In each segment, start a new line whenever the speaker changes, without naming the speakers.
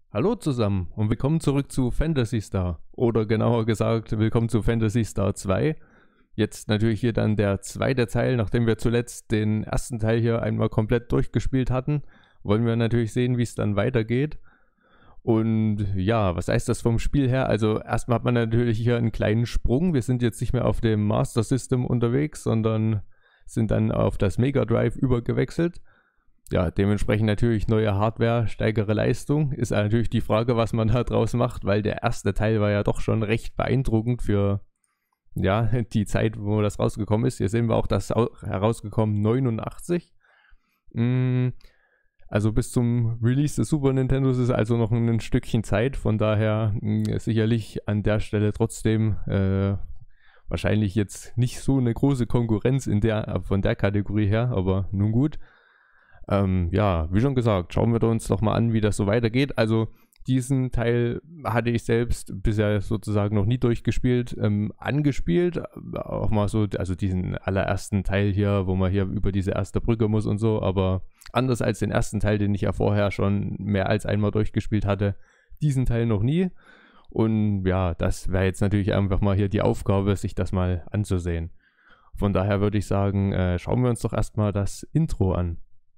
Hallo zusammen und willkommen zurück zu Phantasy Star. Oder genauer gesagt, willkommen zu Phantasy Star 2. Jetzt natürlich hier dann der zweite Teil, nachdem wir zuletzt den ersten Teil hier einmal komplett durchgespielt hatten. Wollen wir natürlich sehen, wie es dann weitergeht. Und ja, was heißt das vom Spiel her? Also erstmal hat man natürlich hier einen kleinen Sprung. Wir sind jetzt nicht mehr auf dem Master System unterwegs, sondern sind dann auf das Mega Drive übergewechselt. Ja, dementsprechend natürlich neue Hardware, steigere Leistung. Ist natürlich die Frage, was man da draus macht, weil der erste Teil war ja doch schon recht beeindruckend für ja, die Zeit, wo das rausgekommen ist. Hier sehen wir auch das herausgekommen 89. Also bis zum Release des Super Nintendos ist also noch ein Stückchen Zeit. Von daher sicherlich an der Stelle trotzdem wahrscheinlich jetzt nicht so eine große Konkurrenz von der Kategorie her, aber nun gut. Ja, wie schon gesagt, schauen wir uns doch mal an, wie das so weitergeht. Also diesen Teil hatte ich selbst bisher sozusagen noch nie durchgespielt, angespielt. Auch mal so, also diesen allerersten Teil hier, wo man hier über diese erste Brücke muss und so. Aber anders als den ersten Teil, den ich ja vorher schon mehr als einmal durchgespielt hatte, diesen Teil noch nie. Und ja, das wäre jetzt natürlich einfach mal hier die Aufgabe, sich das mal anzusehen. Von daher würde ich sagen, schauen wir uns doch erstmal das Intro an.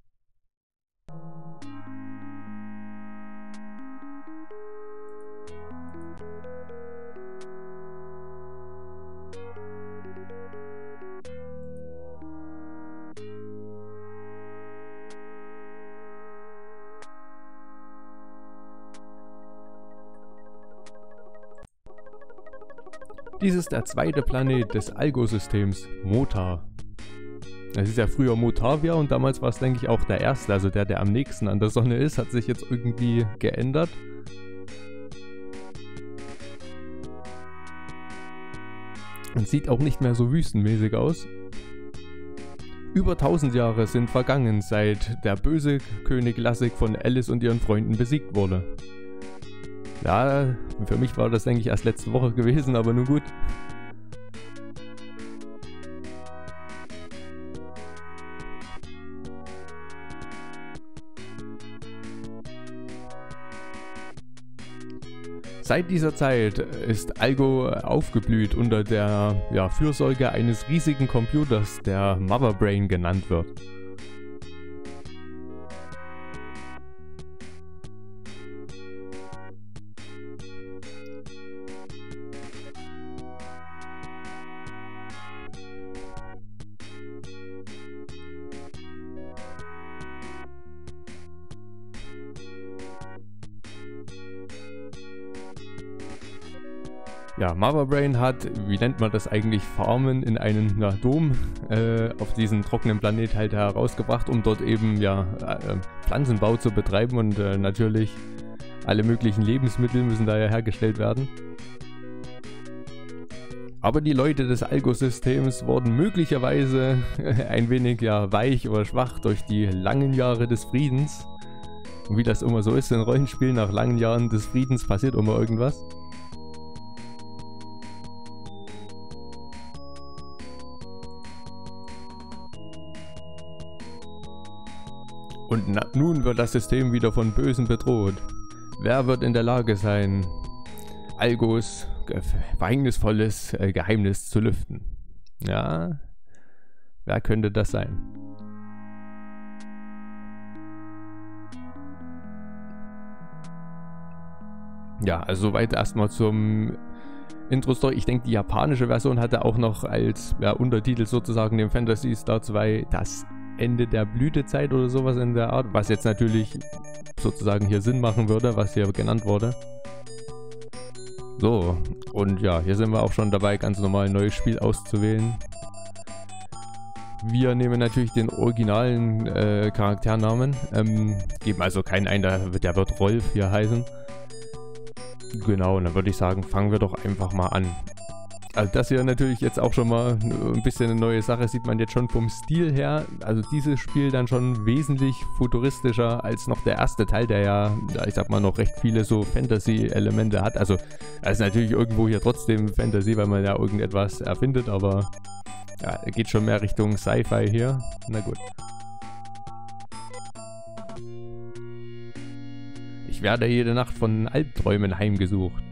Dies ist der zweite Planet des Algo-Systems, Mota. Es ist ja früher Motavia und damals war es, denke ich, auch der erste, also der am nächsten an der Sonne ist, hat sich jetzt irgendwie geändert. Und sieht auch nicht mehr so wüstenmäßig aus. Über 1000 Jahre sind vergangen, seit der böse König Lassig von Alice und ihren Freunden besiegt wurde. Ja, für mich war das, denke ich, erst letzte Woche gewesen, aber nun gut. Seit dieser Zeit ist Algo aufgeblüht unter der Fürsorge eines riesigen Computers, der Mother Brain genannt wird. Ja, Mother Brain hat, wie nennt man das eigentlich, Farmen in einen Dom auf diesen trockenen Planet halt herausgebracht, um dort eben Pflanzenbau zu betreiben und natürlich alle möglichen Lebensmittel müssen da ja hergestellt werden. Aber die Leute des Algo-Systems wurden möglicherweise ein wenig weich oder schwach durch die langen Jahre des Friedens. Und wie das immer so ist in Rollenspielen, nach langen Jahren des Friedens passiert immer irgendwas. Und nun wird das System wieder von Bösen bedroht. Wer wird in der Lage sein, Algos verhängnisvolles Geheimnis zu lüften? Ja, wer könnte das sein? Ja, also soweit erstmal zum Intro-Story. Ich denke, die japanische Version hatte auch noch als Untertitel sozusagen den Phantasy Star 2 das Ende der Blütezeit oder sowas in der Art, was jetzt natürlich sozusagen hier Sinn machen würde, was hier genannt wurde. So, und ja, hier sind wir auch schon dabei, ganz normal ein neues Spiel auszuwählen. Wir nehmen natürlich den originalen Charakternamen, geben also keinen ein, der wird Rolf hier heißen. Genau, und dann würde ich sagen, fangen wir doch einfach mal an. Also das hier natürlich jetzt auch schon mal ein bisschen eine neue Sache, sieht man jetzt schon vom Stil her. Also dieses Spiel dann schon wesentlich futuristischer als noch der erste Teil, der ja, ich sag mal, noch recht viele so Fantasy-Elemente hat. Also es ist natürlich irgendwo hier trotzdem Fantasy, weil man ja irgendetwas erfindet, aber ja, geht schon mehr Richtung Sci-Fi hier. Na gut. Ich werde jede Nacht von Albträumen heimgesucht.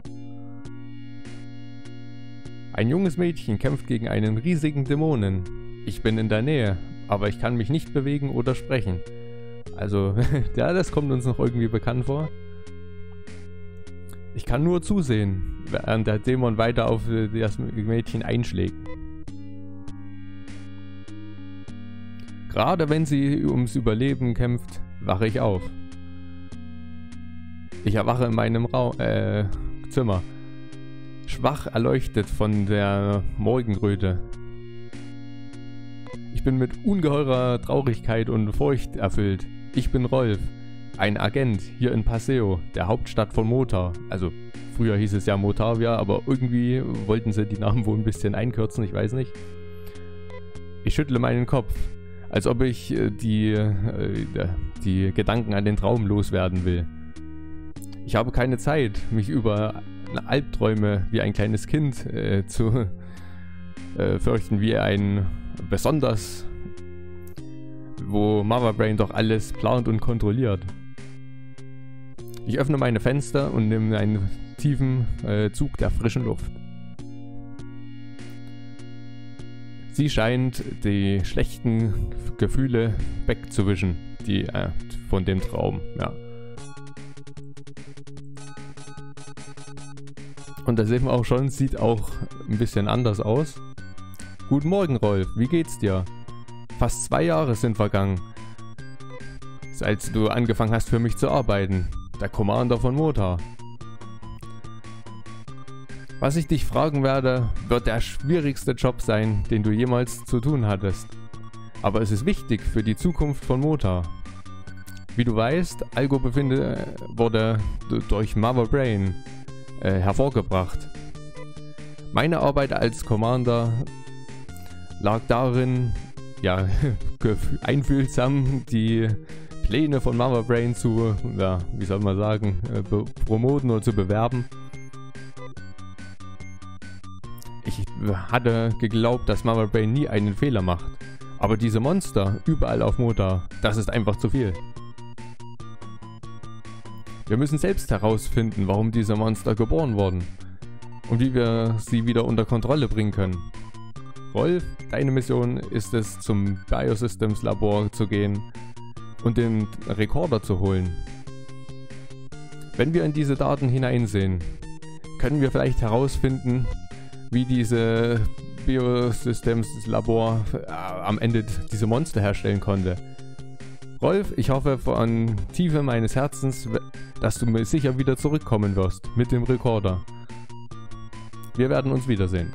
Ein junges Mädchen kämpft gegen einen riesigen Dämonen. Ich bin in der Nähe, aber ich kann mich nicht bewegen oder sprechen. Also, ja, das kommt uns noch irgendwie bekannt vor. Ich kann nur zusehen, während der Dämon weiter auf das Mädchen einschlägt. Gerade wenn sie ums Überleben kämpft, wache ich auf. Ich erwache in meinem Zimmer, schwach erleuchtet von der Morgenröte. Ich bin mit ungeheurer Traurigkeit und Furcht erfüllt. Ich bin Rolf, ein Agent hier in Paseo, der Hauptstadt von Mota. Also früher hieß es ja Motavia, aber irgendwie wollten sie die Namen wohl ein bisschen einkürzen, ich weiß nicht. Ich schüttle meinen Kopf, als ob ich die Gedanken an den Traum loswerden will. Ich habe keine Zeit, mich über Albträume wie ein kleines Kind zu fürchten, wie ein besonders, wo Mother Brain doch alles plant und kontrolliert. Ich öffne meine Fenster und nehme einen tiefen Zug der frischen Luft. Sie scheint die schlechten Gefühle wegzuwischen, die von dem Traum, ja. Und da sehen wir auch schon, sieht auch ein bisschen anders aus. Guten Morgen, Rolf, wie geht's dir? Fast 2 Jahre sind vergangen, seit du angefangen hast für mich zu arbeiten. Der Commander von Mota. Was ich dich fragen werde, wird der schwierigste Job sein, den du jemals zu tun hattest. Aber es ist wichtig für die Zukunft von Mota. Wie du weißt, Algo wurde durch Mother Brain hervorgebracht. Meine Arbeit als Commander lag darin, ja, einfühlsam die Pläne von Mother Brain zu, ja, wie soll man sagen, promoten oder zu bewerben. Ich hatte geglaubt, dass Mother Brain nie einen Fehler macht. Aber diese Monster überall auf Mota, das ist einfach zu viel. Wir müssen selbst herausfinden, warum diese Monster geboren wurden und wie wir sie wieder unter Kontrolle bringen können. Rolf, deine Mission ist es, zum Biosystems Labor zu gehen und den Rekorder zu holen. Wenn wir in diese Daten hineinsehen, können wir vielleicht herausfinden, wie diese Biosystems Labor am Ende diese Monster herstellen konnte. Rolf, ich hoffe von Tiefe meines Herzens, dass du mir sicher wieder zurückkommen wirst mit dem Rekorder. Wir werden uns wiedersehen.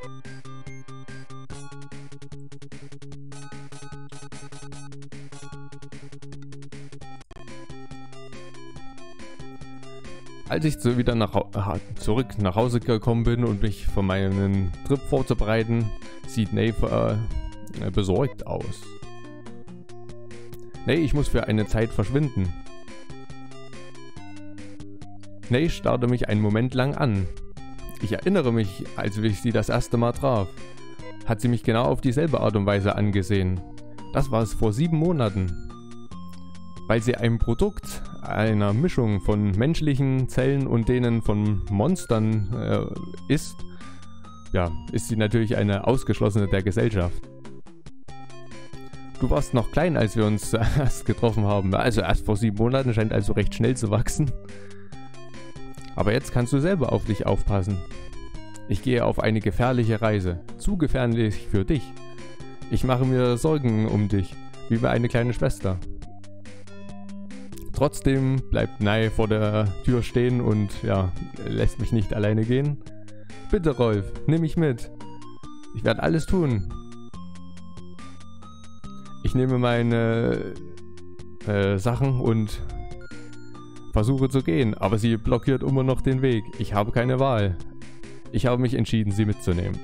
Als ich wieder zurück nach Hause gekommen bin und mich für meinen Trip vorzubereiten, sieht Nave besorgt aus. Nee, ich muss für eine Zeit verschwinden. Nave starrte mich einen Moment lang an. Ich erinnere mich, als ich sie das erste Mal traf, hat sie mich genau auf dieselbe Art und Weise angesehen. Das war es vor 7 Monaten. Weil sie ein Produkt einer Mischung von menschlichen Zellen und denen von Monstern ist, ja, ist sie natürlich eine Ausgeschlossene der Gesellschaft. Du warst noch klein, als wir uns erst getroffen haben. Also erst vor 7 Monaten, scheint also recht schnell zu wachsen. Aber jetzt kannst du selber auf dich aufpassen. Ich gehe auf eine gefährliche Reise. Zu gefährlich für dich. Ich mache mir Sorgen um dich, wie bei eine kleine Schwester. Trotzdem bleibt Nai vor der Tür stehen und ja, lässt mich nicht alleine gehen. Bitte Rolf, nimm mich mit. Ich werde alles tun. Ich nehme meine Sachen und versuche zu gehen, aber sie blockiert immer noch den Weg. Ich habe keine Wahl. Ich habe mich entschieden, sie mitzunehmen.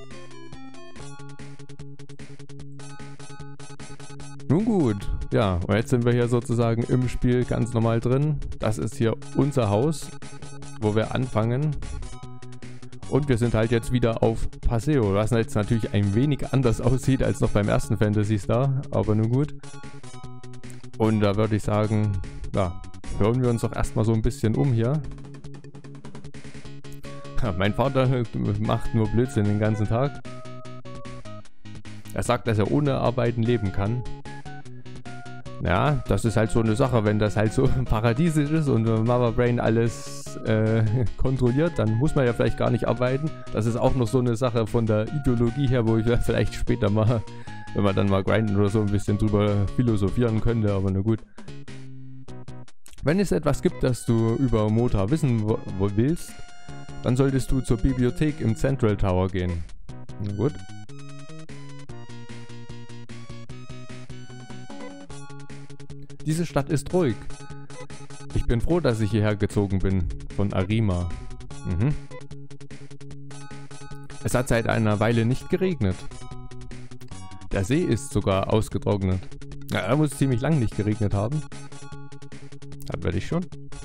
Nun gut, ja, und jetzt sind wir hier sozusagen im Spiel ganz normal drin. Das ist hier unser Haus, wo wir anfangen. Und wir sind halt jetzt wieder auf Paseo, was jetzt natürlich ein wenig anders aussieht als noch beim ersten Phantasy Star, aber nun gut. Und da würde ich sagen, ja, hören wir uns doch erstmal so ein bisschen um hier. Ja, mein Vater macht nur Blödsinn den ganzen Tag. Er sagt, dass er ohne Arbeiten leben kann. Ja, das ist halt so eine Sache, wenn das halt so paradiesisch ist und Mama Brain alles kontrolliert, dann muss man ja vielleicht gar nicht arbeiten. Das ist auch noch so eine Sache von der Ideologie her, wo ich vielleicht später mal, wenn man dann mal grinden oder so, ein bisschen drüber philosophieren könnte, aber na gut. Wenn es etwas gibt, das du über Mota wissen willst, dann solltest du zur Bibliothek im Central Tower gehen. Na gut. Diese Stadt ist ruhig. Ich bin froh, dass ich hierher gezogen bin, von Arima. Es hat seit einer Weile nicht geregnet. Der See ist sogar ausgetrocknet. Ja, er muss ziemlich lang nicht geregnet haben. Das werde ich schon.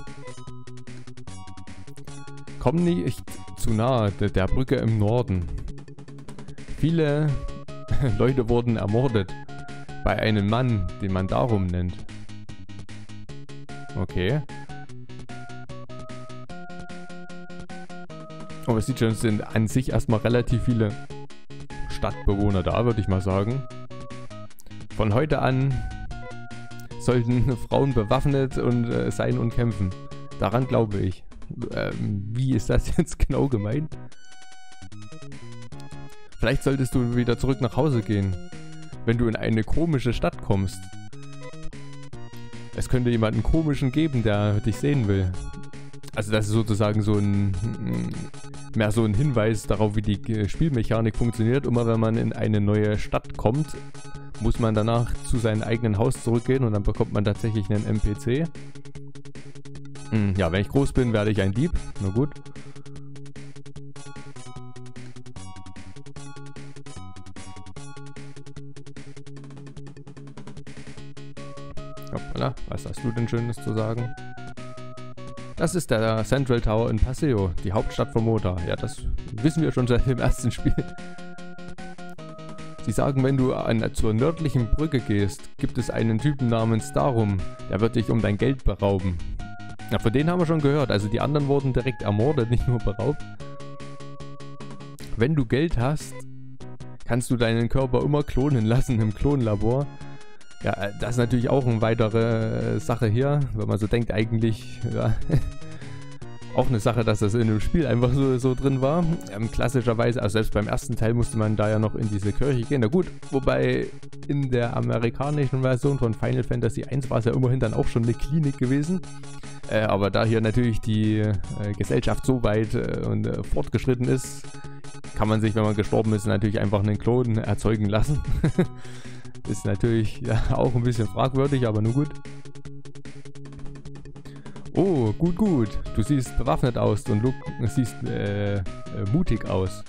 Komm nicht zu nahe der Brücke im Norden. Viele Leute wurden ermordet bei einem Mann, den man darum nennt. Okay. Aber es sieht schon, es sind an sich erstmal relativ viele Stadtbewohner da, würde ich mal sagen. Von heute an sollten Frauen bewaffnet sein und kämpfen. Daran glaube ich. Wie ist das jetzt genau gemeint? Vielleicht solltest du wieder zurück nach Hause gehen, wenn du in eine komische Stadt kommst. Es könnte jemanden komischen geben, der dich sehen will. Also das ist sozusagen so mehr so ein Hinweis darauf, wie die Spielmechanik funktioniert. Immer wenn man in eine neue Stadt kommt, muss man danach zu seinem eigenen Haus zurückgehen und dann bekommt man tatsächlich einen NPC. Ja, wenn ich groß bin, werde ich ein Dieb. Na gut. Hoppala, was hast du denn Schönes zu sagen? Das ist der Central Tower in Paseo, die Hauptstadt von Mota. Ja, das wissen wir schon seit dem ersten Spiel. Sie sagen, wenn du zur nördlichen Brücke gehst, gibt es einen Typen namens Darum, der wird dich um dein Geld berauben. Na, von denen haben wir schon gehört, also die anderen wurden direkt ermordet, nicht nur beraubt. Wenn du Geld hast, kannst du deinen Körper immer klonen lassen im Klonlabor. Ja, das ist natürlich auch eine weitere Sache hier, wenn man so denkt, eigentlich, ja, auch eine Sache, dass das in dem Spiel einfach so drin war. Klassischerweise, also selbst beim ersten Teil musste man da ja noch in diese Kirche gehen. Na gut, wobei in der amerikanischen Version von Final Fantasy 1 war es ja immerhin dann auch schon eine Klinik gewesen. Aber da hier natürlich die Gesellschaft so weit fortgeschritten ist, kann man sich, wenn man gestorben ist, natürlich einfach einen Klon erzeugen lassen. Ist natürlich ja, auch ein bisschen fragwürdig, aber nur gut. Oh, gut. Du siehst bewaffnet aus und siehst mutig aus.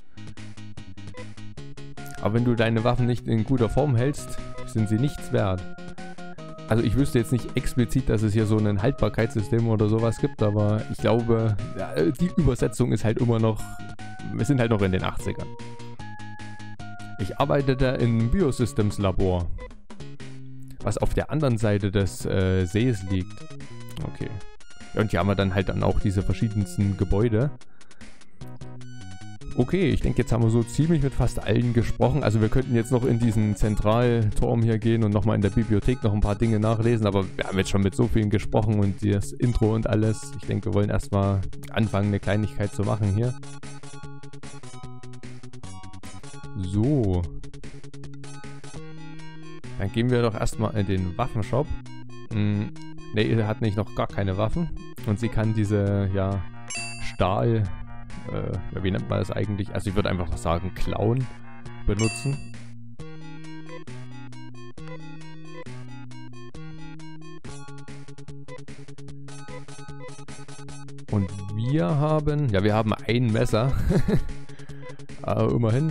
Aber wenn du deine Waffen nicht in guter Form hältst, sind sie nichts wert. Also ich wüsste jetzt nicht explizit, dass es hier so ein Haltbarkeitssystem oder sowas gibt, aber ich glaube, ja, die Übersetzung ist halt immer noch, wir sind halt noch in den 80ern. Ich arbeitete im Biosystems Labor, was auf der anderen Seite des Sees liegt. Okay. Ja, und hier haben wir dann halt auch diese verschiedensten Gebäude. Okay, ich denke, jetzt haben wir so ziemlich mit fast allen gesprochen. Also wir könnten jetzt noch in diesen Zentralturm hier gehen und nochmal in der Bibliothek noch ein paar Dinge nachlesen. Aber wir haben jetzt schon mit so vielen gesprochen und das Intro und alles. Ich denke, wir wollen erstmal anfangen, eine Kleinigkeit zu machen hier. So. Dann gehen wir doch erstmal in den Waffenshop. Ne, er hat nicht noch gar keine Waffen. Und sie kann diese, ja, Stahl... wie nennt man das eigentlich? Also ich würde einfach sagen Klauen benutzen. Und wir haben... Ja, wir haben ein Messer. Aber immerhin.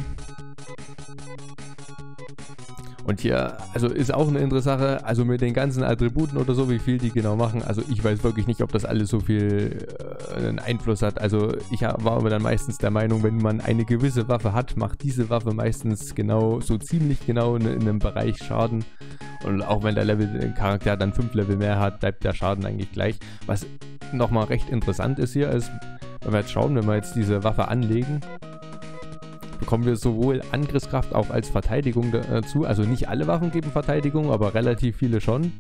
Und hier, also ist auch eine interessante Sache, also mit den ganzen Attributen oder so, wie viel die genau machen. Also ich weiß wirklich nicht, ob das alles so viel einen Einfluss hat. Also ich war aber dann meistens der Meinung, wenn man eine gewisse Waffe hat, macht diese Waffe meistens genau, so ziemlich genau in einem Bereich Schaden. Und auch wenn der Charakter dann 5 Level mehr hat, bleibt der Schaden eigentlich gleich. Was nochmal recht interessant ist hier, ist, wenn wir jetzt schauen, wenn wir jetzt diese Waffe anlegen, bekommen wir sowohl Angriffskraft auch als Verteidigung dazu. Also nicht alle Waffen geben Verteidigung, aber relativ viele schon.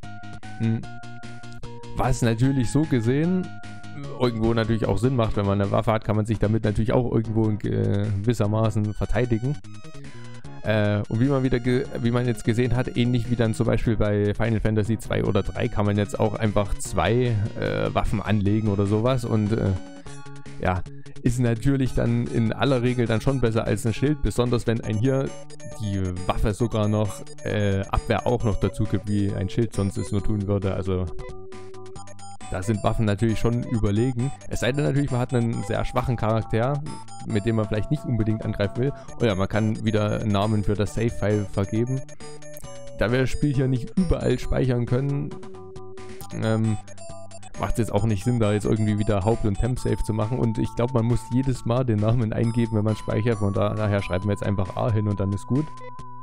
Was natürlich so gesehen irgendwo natürlich auch Sinn macht. Wenn man eine Waffe hat, kann man sich damit natürlich auch irgendwo in gewissermaßen verteidigen. Und wie man jetzt gesehen hat, ähnlich wie dann zum Beispiel bei Final Fantasy 2 oder 3, kann man jetzt auch einfach 2 Waffen anlegen oder sowas. Und ja, ist natürlich dann in aller Regel dann schon besser als ein Schild, besonders wenn ein hier die Waffe sogar noch Abwehr auch noch dazu gibt, wie ein Schild sonst es nur tun würde. Also da sind Waffen natürlich schon überlegen. Es sei denn natürlich, man hat einen sehr schwachen Charakter, mit dem man vielleicht nicht unbedingt angreifen will. Oder man kann wieder einen Namen für das Save-File vergeben. Da wir das Spiel hier nicht überall speichern können, macht es jetzt auch nicht Sinn, da jetzt irgendwie wieder Haupt- und Temp-Save zu machen. Und ich glaube, man muss jedes Mal den Namen eingeben, wenn man speichert. Von daher schreiben wir jetzt einfach A hin und dann ist gut.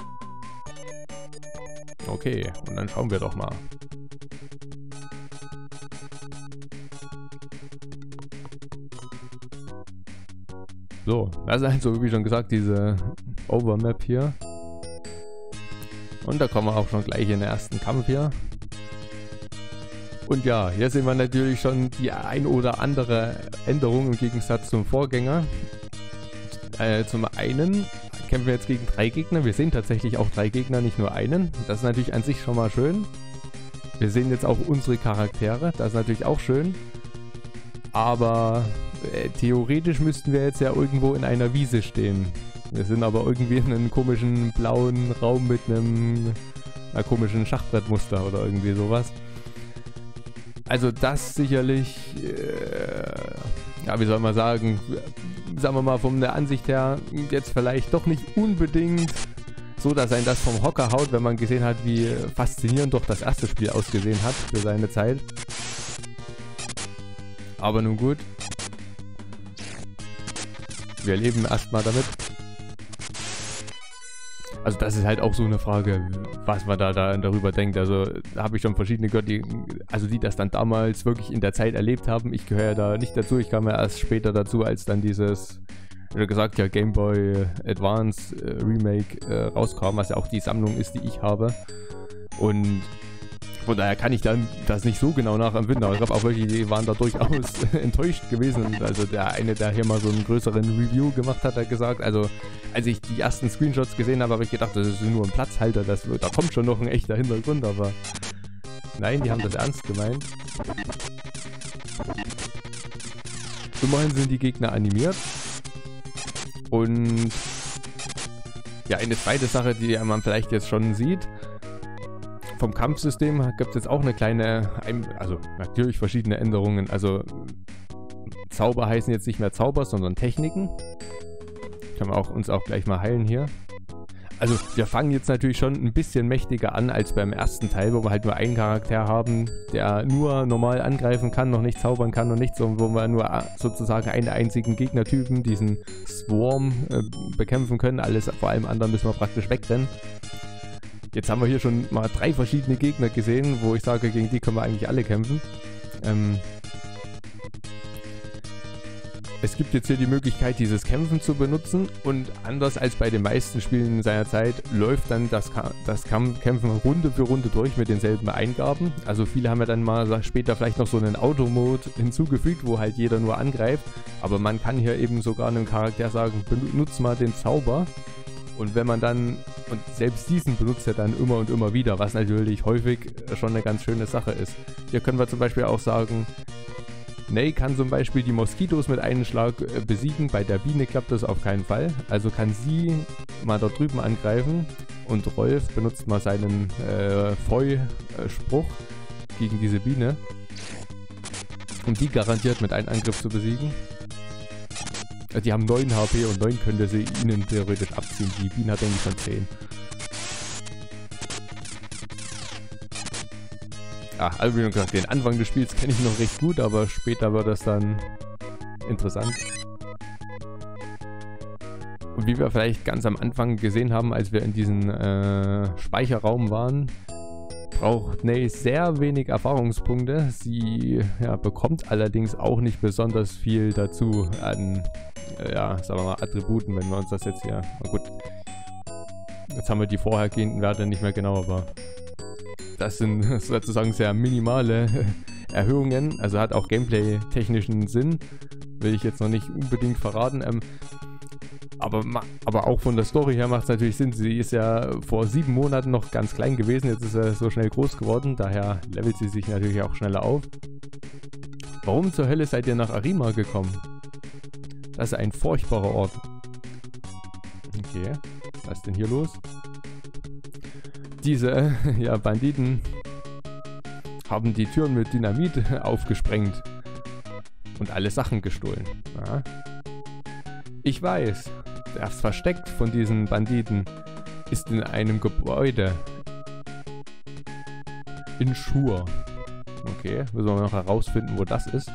Okay, und dann schauen wir doch mal. So, das ist also, wie schon gesagt, diese Overmap hier. Und da kommen wir auch schon gleich in den ersten Kampf hier. Und ja, hier sehen wir natürlich schon die ein oder andere Änderung im Gegensatz zum Vorgänger. Zum einen kämpfen wir jetzt gegen 3 Gegner. Wir sehen tatsächlich auch 3 Gegner, nicht nur einen. Das ist natürlich an sich schon mal schön. Wir sehen jetzt auch unsere Charaktere. Das ist natürlich auch schön. Aber theoretisch müssten wir jetzt ja irgendwo in einer Wiese stehen. Wir sind aber irgendwie in einem komischen blauen Raum mit einer komischen Schachbrettmuster oder irgendwie sowas. Also das sicherlich, ja, wie soll man sagen wir mal von der Ansicht her jetzt vielleicht doch nicht unbedingt so, dass ein das vom Hocker haut, wenn man gesehen hat, wie faszinierend doch das erste Spiel ausgesehen hat für seine Zeit. Aber nun gut. Wir leben erstmal damit. Also das ist halt auch so eine Frage, was man da darüber denkt. Also da habe ich schon verschiedene gehört, die das dann damals wirklich in der Zeit erlebt haben. Ich gehöre ja da nicht dazu, ich kam ja erst später dazu, als dann dieses, wie gesagt, ja, Game Boy Advance Remake rauskam, was ja auch die Sammlung ist, die ich habe. Und von daher kann ich dann das nicht so genau nachempfinden, aber ich glaube auch welche, die waren da durchaus enttäuscht gewesen. Und also der eine, der hier mal so einen größeren Review gemacht hat, hat gesagt, also als ich die ersten Screenshots gesehen habe, habe ich gedacht, das ist nur ein Platzhalter, da kommt schon noch ein echter Hintergrund, aber nein, die haben das ernst gemeint. Immerhin sind die Gegner animiert. Und ja, eine zweite Sache, die man vielleicht jetzt schon sieht, vom Kampfsystem gibt es jetzt auch eine kleine, also natürlich verschiedene Änderungen. Also Zauber heißen jetzt nicht mehr Zauber, sondern Techniken. Können wir uns auch gleich mal heilen hier. Also wir fangen jetzt natürlich schon ein bisschen mächtiger an als beim ersten Teil, wo wir halt nur einen Charakter haben, der nur normal angreifen kann, noch nicht zaubern kann und nichts, sondern wo wir nur sozusagen einen einzigen Gegnertypen, diesen Swarm, bekämpfen können. Alles, vor allem anderen müssen wir praktisch wegrennen. Jetzt haben wir hier schon mal 3 verschiedene Gegner gesehen, wo ich sage, gegen die können wir eigentlich alle kämpfen. Es gibt jetzt hier die Möglichkeit, dieses Kämpfen zu benutzen, und anders als bei den meisten Spielen in seiner Zeit läuft dann das Kämpfen Runde für Runde durch mit denselben Eingaben. Also viele haben ja dann mal später vielleicht noch so einen Auto-Mode hinzugefügt, wo halt jeder nur angreift. Aber man kann hier eben sogar einem Charakter sagen, benutze mal den Zauber. Und wenn man dann, und selbst diesen benutzt er dann immer und immer wieder, was natürlich häufig schon eine ganz schöne Sache ist. Hier können wir zum Beispiel auch sagen, Ney kann zum Beispiel die Moskitos mit einem Schlag besiegen, bei der Biene klappt das auf keinen Fall. Also kann sie mal da drüben angreifen, und Rolf benutzt mal seinen Feu-Spruch gegen diese Biene, um die garantiert mit einem Angriff zu besiegen. Die haben 9 HP und 9 könnte sie ihnen theoretisch abziehen. Die Biene hat eigentlich schon 10. Also wie gesagt, den Anfang des Spiels kenne ich noch recht gut, aber später wird das dann interessant. Und wie wir vielleicht ganz am Anfang gesehen haben, als wir in diesem Speicherraum waren, braucht Ney sehr wenig Erfahrungspunkte. Sie bekommt allerdings auch nicht besonders viel dazu an, sagen wir mal, Attributen, wenn wir uns das jetzt hier... Na gut, jetzt haben wir die vorhergehenden Werte nicht mehr genau, aber das sind sozusagen sehr minimale Erhöhungen. Also hat auch gameplay-technischen Sinn. Will ich jetzt noch nicht unbedingt verraten. Aber auch von der Story her macht es natürlich Sinn. Sie ist ja vor 7 Monaten noch ganz klein gewesen. Jetzt ist er so schnell groß geworden. Daher levelt sie sich natürlich auch schneller auf. Warum zur Hölle seid ihr nach Arima gekommen? Das ist ein furchtbarer Ort. Okay, was ist denn hier los? Diese Banditen haben die Türen mit Dynamit aufgesprengt und alle Sachen gestohlen. Ja. Ich weiß, das Versteck von diesen Banditen ist in einem Gebäude in Schur. Okay, müssen wir noch herausfinden, wo das ist.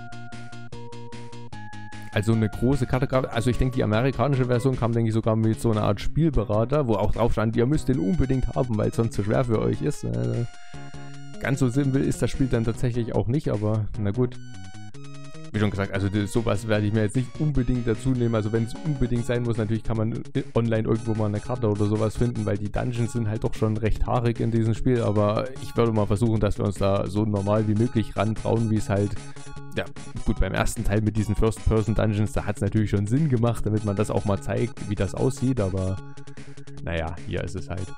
Also eine große Karte. Also ich denke, die amerikanische Version kam, denke ich, sogar mit so einer Art Spielberater, wo auch drauf stand, ihr müsst den unbedingt haben, weil es sonst zu schwer für euch ist. Ganz so simpel ist das Spiel dann tatsächlich auch nicht, aber na gut. Wie schon gesagt, also sowas werde ich mir jetzt nicht unbedingt dazu nehmen. Also wenn es unbedingt sein muss, natürlich kann man online irgendwo mal eine Karte oder sowas finden, weil die Dungeons sind halt doch schon recht haarig in diesem Spiel. Aber ich würde mal versuchen, dass wir uns da so normal wie möglich rantrauen, wie es halt... Ja, gut, beim ersten Teil mit diesen First-Person-Dungeons, da hat es natürlich schon Sinn gemacht, damit man das auch mal zeigt, wie das aussieht, aber naja, hier ist es halt.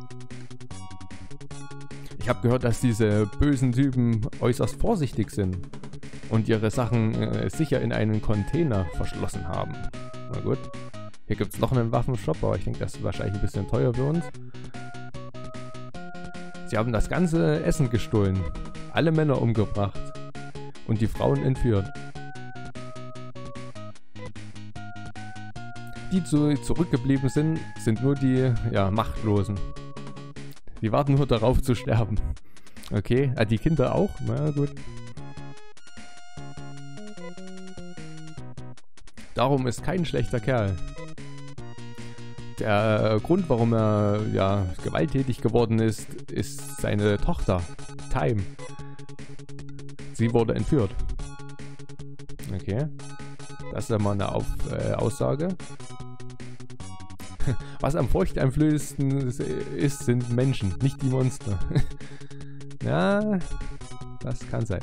Ich habe gehört, dass diese bösen Typen äußerst vorsichtig sind und ihre Sachen sicher in einen Container verschlossen haben. Na gut, hier gibt es noch einen Waffenshop, aber ich denke, das ist wahrscheinlich ein bisschen teuer für uns. Sie haben das ganze Essen gestohlen, alle Männer umgebracht. Und die Frauen entführt. Die zurückgeblieben sind, sind nur die Machtlosen. Die warten nur darauf zu sterben. Okay, die Kinder auch? Na gut. Darum ist kein schlechter Kerl. Der Grund, warum er gewalttätig geworden ist, ist seine Tochter, Time. Sie wurde entführt. Okay. Das ist ja mal eine Aussage. Was am furchteinflößendsten ist, sind Menschen, nicht die Monster. Ja, das kann sein.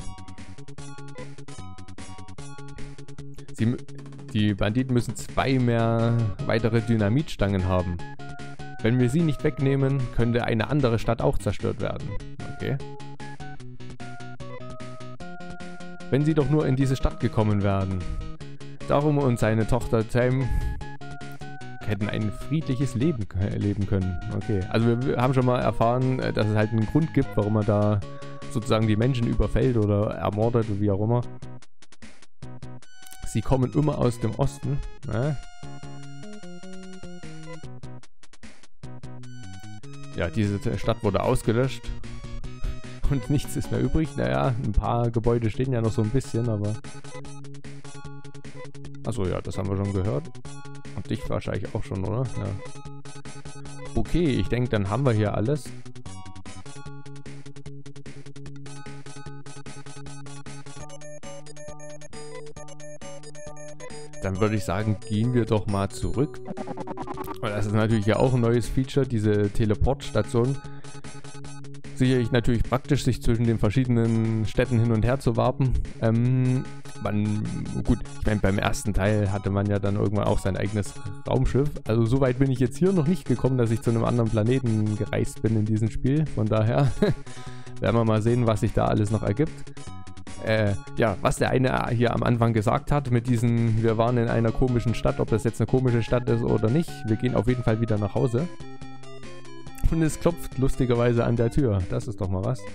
Die Banditen müssen 2 mehr weitere Dynamitstangen haben. Wenn wir sie nicht wegnehmen, könnte eine andere Stadt auch zerstört werden. Okay. Wenn sie doch nur in diese Stadt gekommen wären. Darum und seine Tochter Time hätten ein friedliches Leben können. Okay, also wir haben schon mal erfahren, dass es halt einen Grund gibt, warum er da sozusagen die Menschen überfällt oder ermordet oder wie auch immer. Sie kommen immer aus dem Osten. Ne? Ja, diese Stadt wurde ausgelöscht. Und nichts ist mehr übrig. Naja, ein paar Gebäude stehen ja noch so ein bisschen, aber... Achso, ja, das haben wir schon gehört. Und dich wahrscheinlich auch schon, oder? Ja. Okay, ich denke, dann haben wir hier alles. Dann würde ich sagen, gehen wir doch mal zurück. Und das ist natürlich ja auch ein neues Feature, diese Teleportstation. Sicherlich natürlich praktisch, sich zwischen den verschiedenen Städten hin und her zu warpen. Gut, ich meine, beim ersten Teil hatte man ja dann irgendwann auch sein eigenes Raumschiff. Also so weit bin ich jetzt hier noch nicht gekommen, dass ich zu einem anderen Planeten gereist bin in diesem Spiel. Von daher werden wir mal sehen, was sich da alles noch ergibt. Ja, was der eine hier am Anfang gesagt hat mit diesen, wir waren in einer komischen Stadt, ob das jetzt eine komische Stadt ist oder nicht. Wir gehen auf jeden Fall wieder nach Hause. Und es klopft lustigerweise an der Tür. Das ist doch mal was.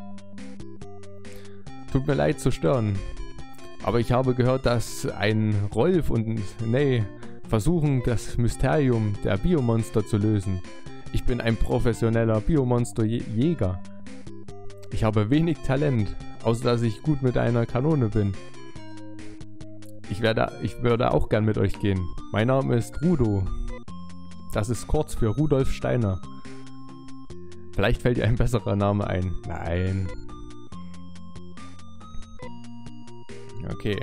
Tut mir leid zu stören. Aber ich habe gehört, dass ein Rolf und Ney versuchen, das Mysterium der Biomonster zu lösen. Ich bin ein professioneller Biomonster-Jäger. Ich habe wenig Talent, außer dass ich gut mit einer Kanone bin. Ich würde auch gern mit euch gehen. Mein Name ist Rudo. Das ist kurz für Rudolf Steiner. Vielleicht fällt dir ein besserer Name ein. Nein. Okay.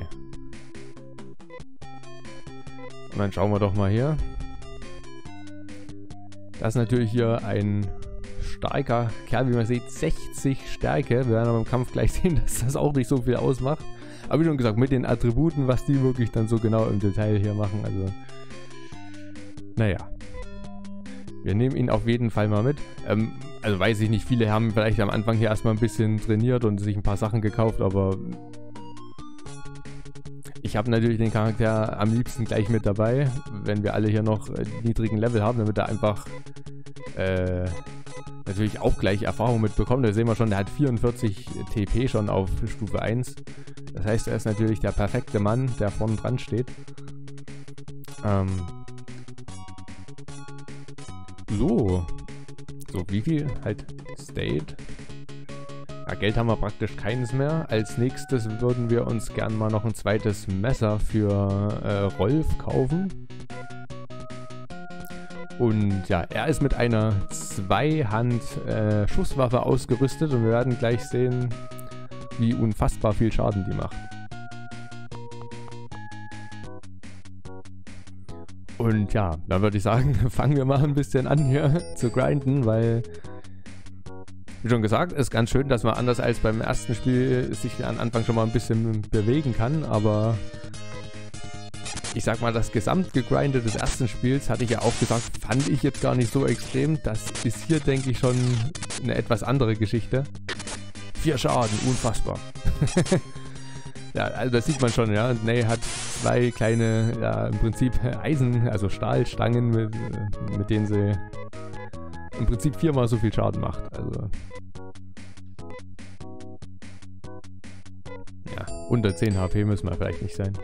Und dann schauen wir doch mal hier. Das ist natürlich hier ein starker Kerl, wie man sieht. 60 Stärke. Wir werden aber im Kampf gleich sehen, dass das auch nicht so viel ausmacht. Aber wie schon gesagt, mit den Attributen, was die wirklich dann so genau im Detail hier machen. Also, naja. Wir nehmen ihn auf jeden Fall mal mit. Also weiß ich nicht, viele haben vielleicht am Anfang hier erstmal ein bisschen trainiert und sich ein paar Sachen gekauft, aber ich habe natürlich den Charakter am liebsten gleich mit dabei, wenn wir alle hier noch niedrigen Level haben, damit er einfach natürlich auch gleich Erfahrung mitbekommt. Da sehen wir schon, der hat 44 TP schon auf Stufe 1. Das heißt, er ist natürlich der perfekte Mann, der vorne dran steht. So, wie viel? Halt State. Ja, Geld haben wir praktisch keines mehr. Als nächstes würden wir uns gern mal noch ein zweites Messer für Rolf kaufen. Und ja, er ist mit einer Zweihand-Schusswaffe ausgerüstet und wir werden gleich sehen, wie unfassbar viel Schaden die macht. Und ja, dann würde ich sagen, fangen wir mal ein bisschen an hier zu grinden, weil, wie schon gesagt, ist ganz schön, dass man anders als beim ersten Spiel sich am Anfang schon mal ein bisschen bewegen kann, aber ich sag mal, das Gesamtgegrinde des ersten Spiels, hatte ich ja auch gesagt, fand ich jetzt gar nicht so extrem. Das ist hier, denke ich, schon eine etwas andere Geschichte. 4 Schaden, unfassbar. Ja, also das sieht man schon, ja. Ney hat 2 kleine, ja, im Prinzip Eisen, also Stahlstangen, mit denen sie im Prinzip 4-mal so viel Schaden macht. Also ja, unter 10 HP müssen wir vielleicht nicht sein.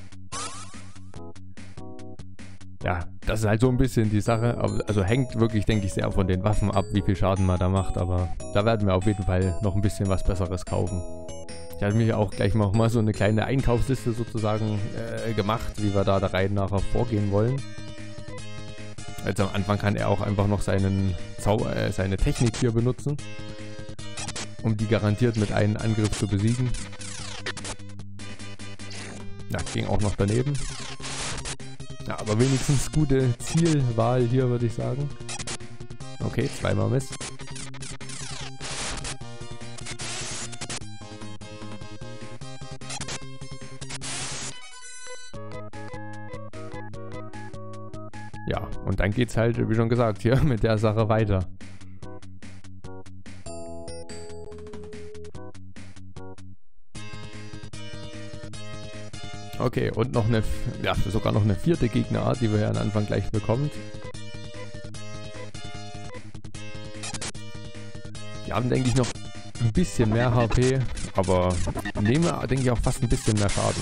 Ja, das ist halt so ein bisschen die Sache, also hängt wirklich, denke ich, sehr von den Waffen ab, wie viel Schaden man da macht, aber da werden wir auf jeden Fall noch ein bisschen was Besseres kaufen. Ich hatte mir auch gleich mal so eine kleine Einkaufsliste sozusagen gemacht, wie wir da der Reihe nachher vorgehen wollen. Also am Anfang kann er auch einfach noch seine Technik hier benutzen, um die garantiert mit einem Angriff zu besiegen. Ja, ging auch noch daneben. Ja, aber wenigstens gute Zielwahl hier, würde ich sagen. Okay, 2-mal Miss. Ja, und dann geht's halt, wie schon gesagt, hier mit der Sache weiter. Okay, und noch eine, ja, sogar noch eine 4. Gegnerart, die wir ja am Anfang gleich bekommen. Die haben, denke ich, noch ein bisschen mehr HP, aber nehmen, denke ich, auch fast ein bisschen mehr Schaden.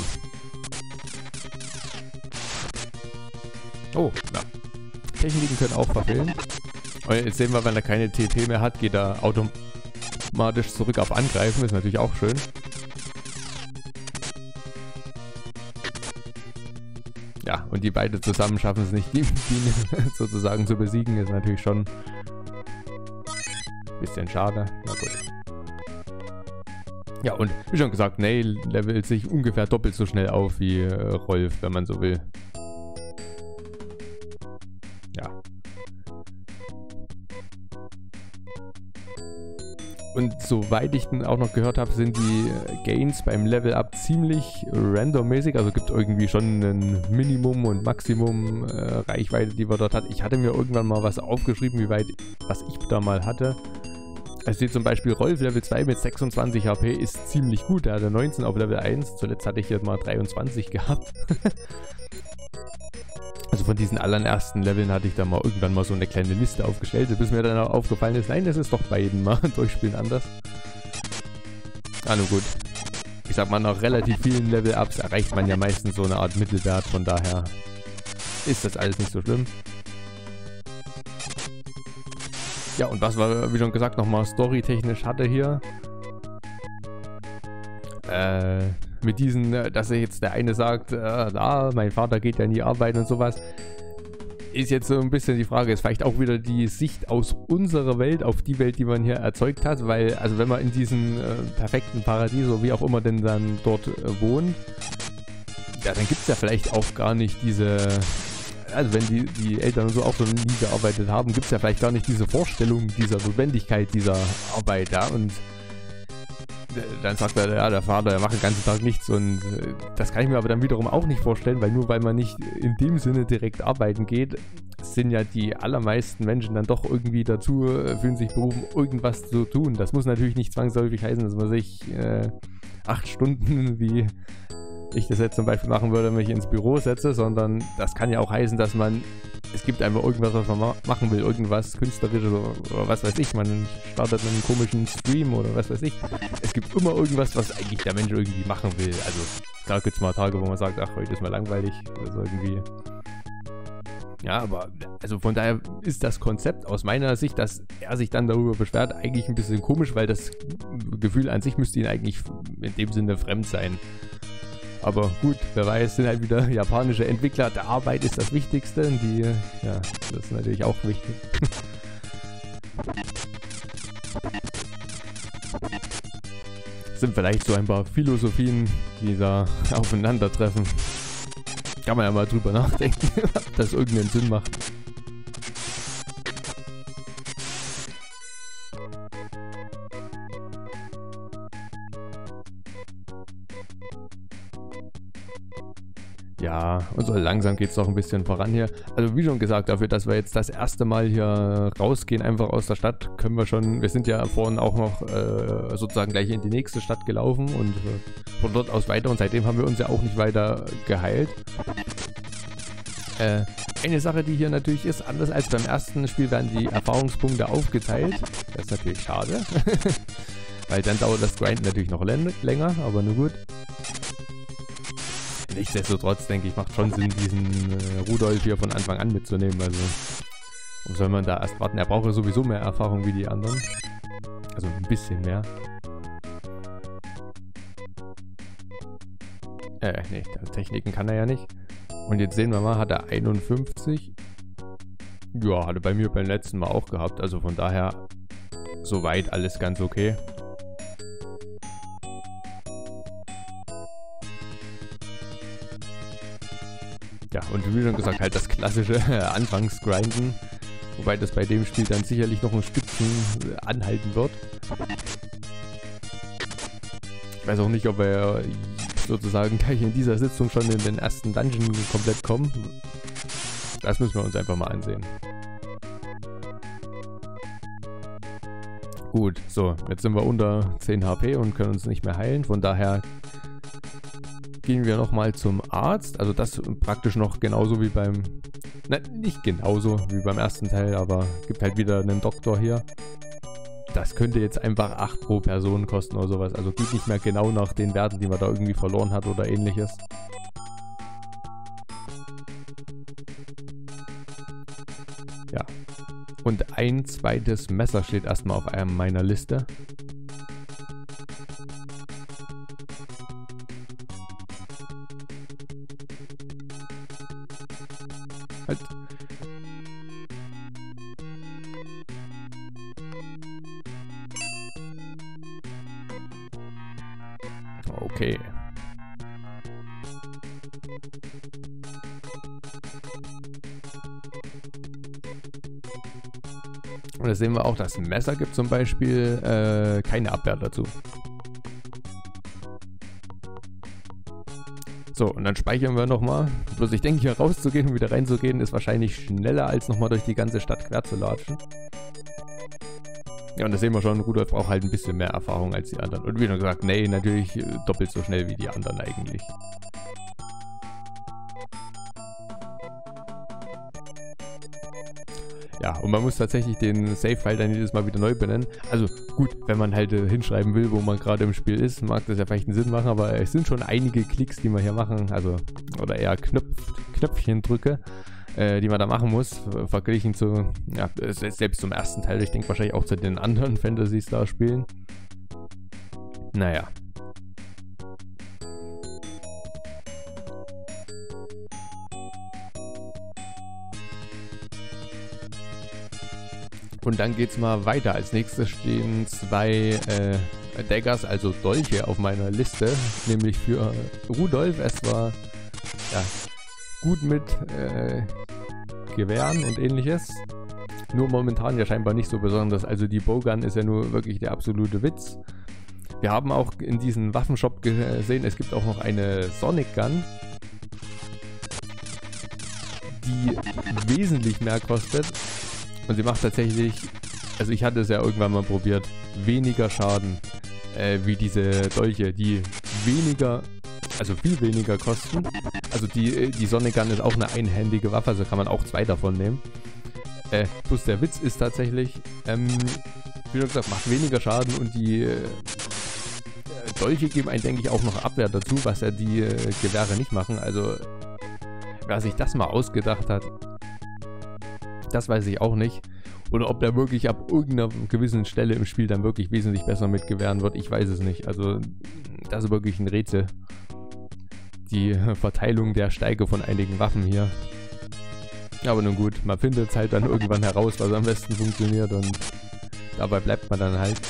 Oh, ja. Techniken können auch verfehlen. Und jetzt sehen wir, wenn er keine TP mehr hat, geht er automatisch zurück auf Angreifen, ist natürlich auch schön. Ja, und die beiden zusammen schaffen es nicht, die sozusagen zu besiegen, ist natürlich schon ein bisschen schade. Na gut. Ja, und wie schon gesagt, Ney levelt sich ungefähr doppelt so schnell auf wie Rolf, wenn man so will. Ja. Und soweit ich auch noch gehört habe, sind die Gains beim Level-Up ziemlich randommäßig. Also gibt irgendwie schon ein Minimum und Maximum Reichweite, die man dort hat. Ich hatte mir irgendwann mal was aufgeschrieben, was ich da mal hatte. Es steht zum Beispiel Rolf Level 2 mit 26 HP ist ziemlich gut. Der hatte 19 auf Level 1. Zuletzt hatte ich jetzt mal 23 gehabt. Also von diesen allerersten Leveln hatte ich da mal irgendwann mal so eine kleine Liste aufgestellt, bis mir dann auch aufgefallen ist, nein, das ist doch bei jedem Mal durchspielen anders. Ah, nur gut. Ich sag mal, nach relativ vielen Level-Ups erreicht man ja meistens so eine Art Mittelwert, von daher ist das alles nicht so schlimm. Ja, und was wir, wie schon gesagt, nochmal storytechnisch hatte hier. Mit diesen, dass jetzt der eine sagt, mein Vater geht ja nie arbeiten und sowas. ist jetzt so ein bisschen die Frage, ist vielleicht auch wieder die Sicht aus unserer Welt auf die Welt, die man hier erzeugt hat, weil, also wenn man in diesem perfekten Paradies, oder wie auch immer denn dann dort wohnt, ja, dann gibt es ja vielleicht auch gar nicht diese, also wenn die Eltern so auch so nie gearbeitet haben, gibt es ja vielleicht gar nicht diese Vorstellung dieser Notwendigkeit dieser Arbeit, ja, und dann sagt er, ja, der Vater, der macht den ganzen Tag nichts und das kann ich mir aber dann wiederum auch nicht vorstellen, weil nur weil man nicht in dem Sinne direkt arbeiten geht, sind ja die allermeisten Menschen dann doch irgendwie dazu, fühlen sich berufen, irgendwas zu tun. Das muss natürlich nicht zwangsläufig heißen, dass man sich 8 Stunden, wie ich das jetzt zum Beispiel machen würde, mich ins Büro setze, sondern das kann ja auch heißen, dass es gibt einfach irgendwas, was man machen will, irgendwas Künstlerisches oder was weiß ich, man startet einen komischen Stream oder was weiß ich. Es gibt immer irgendwas, was eigentlich der Mensch irgendwie machen will. Also klar gibt es mal Tage, wo man sagt, ach, heute ist mal langweilig, also irgendwie. Ja, aber also von daher ist das Konzept aus meiner Sicht, dass er sich dann darüber beschwert, eigentlich ein bisschen komisch, weil das Gefühl an sich müsste ihn eigentlich in dem Sinne fremd sein. Aber gut, wer weiß, sind halt wieder japanische Entwickler. Der Arbeit ist das Wichtigste. Ja, das ist natürlich auch wichtig. Sind vielleicht so ein paar Philosophien, die da aufeinandertreffen. Kann man ja mal drüber nachdenken, ob das irgendeinen Sinn macht. Ja, und so langsam geht es doch ein bisschen voran hier. Also wie schon gesagt, dafür, dass wir jetzt das erste Mal hier rausgehen, einfach aus der Stadt, können wir schon, wir sind ja vorhin auch noch sozusagen gleich in die nächste Stadt gelaufen und von dort aus weiter und seitdem haben wir uns ja auch nicht weiter geheilt. Eine Sache, die hier natürlich ist, anders als beim ersten Spiel werden die Erfahrungspunkte aufgeteilt. Das ist natürlich schade, weil dann dauert das Grind natürlich noch länger, aber nur gut. Nichtsdestotrotz denke ich, macht schon Sinn, diesen Rudolf hier von Anfang an mitzunehmen. Also, warum soll man da erst warten? Er braucht ja sowieso mehr Erfahrung wie die anderen. Also ein bisschen mehr. Nee, Techniken kann er ja nicht. Und jetzt sehen wir mal, hat er 51. Ja, hatte bei mir beim letzten Mal auch gehabt. Also von daher, soweit alles ganz okay. Ja, und wie schon gesagt, halt das klassische Anfangsgrinden. Wobei das bei dem Spiel dann sicherlich noch ein Stückchen anhalten wird. Ich weiß auch nicht, ob wir sozusagen gleich in dieser Sitzung schon in den ersten Dungeon komplett kommen. Das müssen wir uns einfach mal ansehen. Gut, so, jetzt sind wir unter 10 HP und können uns nicht mehr heilen. Von daher gehen wir nochmal zum Arzt. Also das praktisch noch genauso wie beim... Ne, nicht genauso wie beim ersten Teil, aber gibt halt wieder einen Doktor hier. Das könnte jetzt einfach 8 pro Person kosten oder sowas. Also geht nicht mehr genau nach den Werten, die man da irgendwie verloren hat oder ähnliches. Ja. Und ein zweites Messer steht erstmal auf einem meiner Liste. Halt. Okay. Und da sehen wir auch, das Messer gibt zum Beispiel keine Abwehr dazu. So, und dann speichern wir nochmal. Bloß ich denke, hier rauszugehen und wieder reinzugehen, ist wahrscheinlich schneller, als nochmal durch die ganze Stadt quer zu latschen. Ja, und da sehen wir schon, Rudolf braucht halt ein bisschen mehr Erfahrung als die anderen. Und wie schon gesagt, nee, natürlich doppelt so schnell wie die anderen eigentlich. Ja, und man muss tatsächlich den Save-File dann jedes Mal wieder neu benennen. Also gut, wenn man halt hinschreiben will, wo man gerade im Spiel ist, mag das ja vielleicht einen Sinn machen, aber es sind schon einige Klicks, die man hier machen, also, oder eher Knöpfchendrücke, die man da machen muss, verglichen zu, ja, selbst zum ersten Teil, ich denke wahrscheinlich auch zu den anderen Phantasy-Star-Spielen. Naja. Und dann geht's mal weiter. Als nächstes stehen zwei Daggers, also Dolche auf meiner Liste, nämlich für Rudolf. Es war ja gut mit Gewehren und ähnliches. Nur momentan ja scheinbar nicht so besonders. Also die Bowgun ist ja nur wirklich der absolute Witz. Wir haben auch in diesem Waffenshop gesehen, es gibt auch noch eine Sonic Gun, die wesentlich mehr kostet. Und sie macht tatsächlich, also ich hatte es ja irgendwann mal probiert, weniger Schaden wie diese Dolche, die weniger, also viel weniger kosten. Also die Sonic Gun ist auch eine einhändige Waffe, also kann man auch zwei davon nehmen. Plus der Witz ist tatsächlich, wie schon gesagt, macht weniger Schaden und die Dolche geben einen, denke ich, auch noch Abwehr dazu, was ja die Gewehre nicht machen. Also wer sich das mal ausgedacht hat, das weiß ich auch nicht. Oder ob der wirklich ab irgendeiner gewissen Stelle im Spiel dann wirklich wesentlich besser mit Gewehren wird, ich weiß es nicht. Also das ist wirklich ein Rätsel. Die Verteilung der Steige von einigen Waffen hier. Aber nun gut, man findet es halt dann irgendwann heraus, was am besten funktioniert und dabei bleibt man dann halt.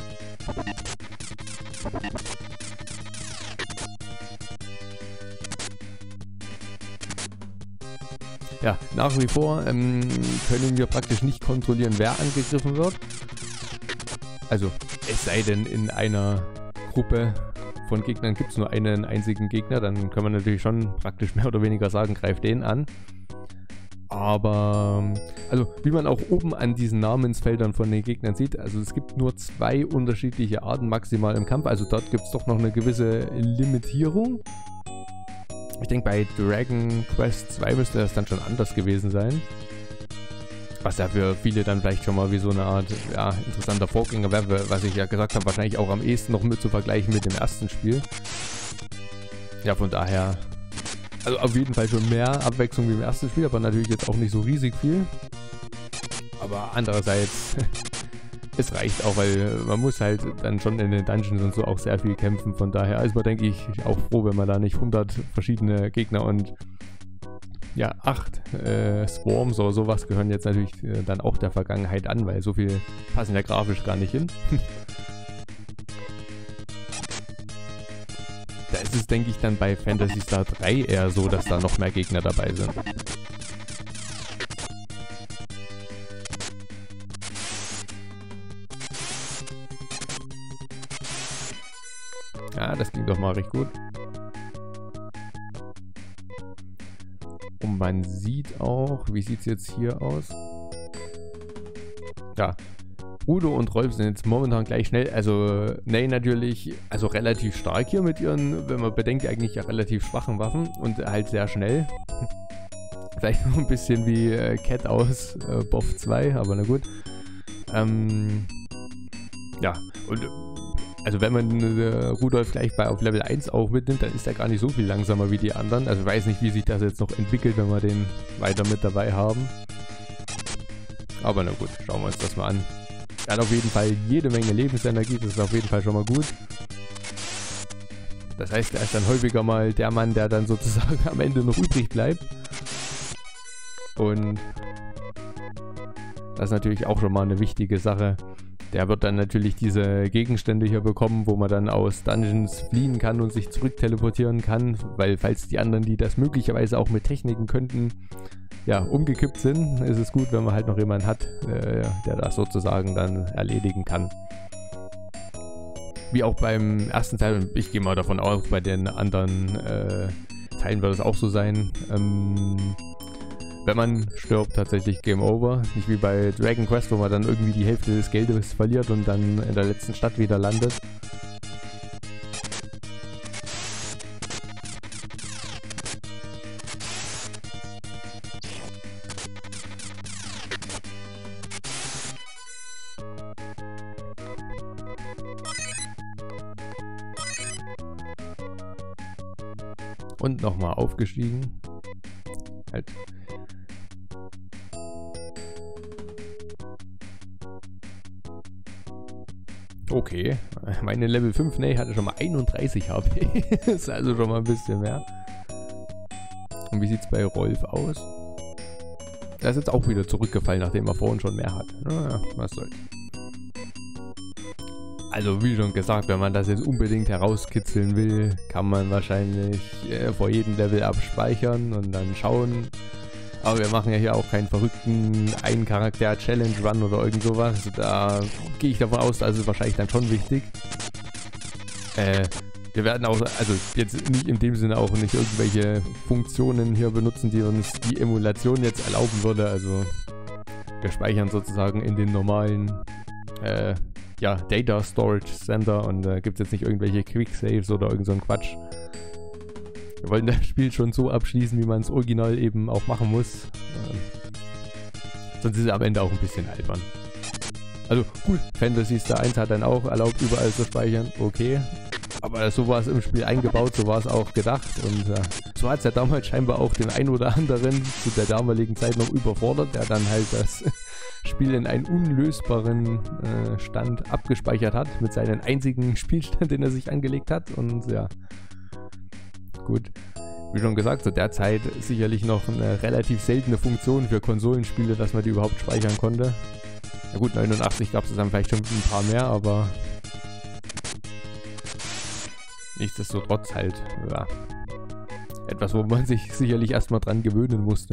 Ja, nach wie vor können wir praktisch nicht kontrollieren, wer angegriffen wird. Also, es sei denn, in einer Gruppe von Gegnern gibt es nur einen einzigen Gegner, dann kann man natürlich schon praktisch mehr oder weniger sagen, greift den an. Aber, also wie man auch oben an diesen Namensfeldern von den Gegnern sieht, also es gibt nur zwei unterschiedliche Arten maximal im Kampf, also dort gibt es doch noch eine gewisse Limitierung. Ich denke, bei Dragon Quest 2 müsste das dann schon anders gewesen sein. Was ja für viele dann vielleicht schon mal wie so eine Art, ja, interessanter Vorgänger wäre, was ich ja gesagt habe, wahrscheinlich auch am ehesten noch mit zu vergleichen mit dem ersten Spiel. Ja, von daher, also auf jeden Fall schon mehr Abwechslung wie im ersten Spiel, aber natürlich jetzt auch nicht so riesig viel. Aber andererseits, es reicht auch, weil man muss halt dann schon in den Dungeons und so auch sehr viel kämpfen. Von daher ist man, denke ich, auch froh, wenn man da nicht 100 verschiedene Gegner und ja, 8 Swarms oder sowas gehören jetzt natürlich dann auch der Vergangenheit an, weil so viel passen ja grafisch gar nicht hin. Da ist es, denke ich, dann bei Phantasy Star 3 eher so, dass da noch mehr Gegner dabei sind. Ja, das ging doch mal recht gut. Und man sieht auch, wie sieht es jetzt hier aus? Ja, Udo und Rolf sind jetzt momentan gleich schnell. Also, Ney natürlich, also relativ stark hier mit ihren, wenn man bedenkt, eigentlich ja relativ schwachen Waffen und halt sehr schnell. Vielleicht noch ein bisschen wie Cat aus BoF 2, aber na gut. Ja, und also wenn man Rudolf gleich auf Level 1 auch mitnimmt, dann ist er gar nicht so viel langsamer wie die anderen. Also ich weiß nicht, wie sich das jetzt noch entwickelt, wenn wir den weiter mit dabei haben. Aber na gut, schauen wir uns das mal an. Er hat auf jeden Fall jede Menge Lebensenergie, das ist auf jeden Fall schon mal gut. Das heißt, er ist dann häufiger mal der Mann, der dann sozusagen am Ende noch übrig bleibt. Und das ist natürlich auch schon mal eine wichtige Sache. Der wird dann natürlich diese Gegenstände hier bekommen, wo man dann aus Dungeons fliehen kann und sich zurück teleportieren kann, weil falls die anderen, die das möglicherweise auch mit Techniken könnten, ja, umgekippt sind, ist es gut, wenn man halt noch jemanden hat, der das sozusagen dann erledigen kann. Wie auch beim ersten Teil, und ich gehe mal davon aus, bei den anderen Teilen wird es auch so sein, wenn man stirbt, tatsächlich Game Over. Nicht wie bei Dragon Quest, wo man dann irgendwie die Hälfte des Geldes verliert und dann in der letzten Stadt wieder landet. Und nochmal aufgestiegen. Halt. Okay, meine Level 5 Ney hatte schon mal 31 HP. Ist also schon mal ein bisschen mehr. Und wie sieht es bei Rolf aus? Er ist jetzt auch wieder zurückgefallen, nachdem er vorhin schon mehr hat. Naja, was soll's. Also wie schon gesagt, wenn man das jetzt unbedingt herauskitzeln will, kann man wahrscheinlich vor jedem Level abspeichern und dann schauen. Aber wir machen ja hier auch keinen verrückten Ein-Charakter-Challenge-Run oder irgend sowas. Da gehe ich davon aus, das ist wahrscheinlich dann schon wichtig. Wir werden auch, also jetzt nicht in dem Sinne auch nicht irgendwelche Funktionen hier benutzen, die uns die Emulation jetzt erlauben würde. Also wir speichern sozusagen in den normalen ja, Data Storage Center und da gibt es jetzt nicht irgendwelche Quick Saves oder irgend so ein Quatsch. Wir wollen das Spiel schon so abschließen, wie man es original eben auch machen muss. Sonst ist es am Ende auch ein bisschen albern. Also gut, Phantasy Star 1 hat dann auch erlaubt, überall zu speichern, okay. Aber so war es im Spiel eingebaut, so war es auch gedacht und so hat es ja damals scheinbar auch den ein oder anderen zu der damaligen Zeit noch überfordert, der dann halt das Spiel in einen unlösbaren Stand abgespeichert hat, mit seinem einzigen Spielstand, den er sich angelegt hat und ja, gut. Wie schon gesagt, zu der Zeit sicherlich noch eine relativ seltene Funktion für Konsolenspiele, dass man die überhaupt speichern konnte. Na gut, 89 gab es dann vielleicht schon ein paar mehr, aber nichtsdestotrotz halt, ja, etwas, wo man sich sicherlich erstmal dran gewöhnen musste.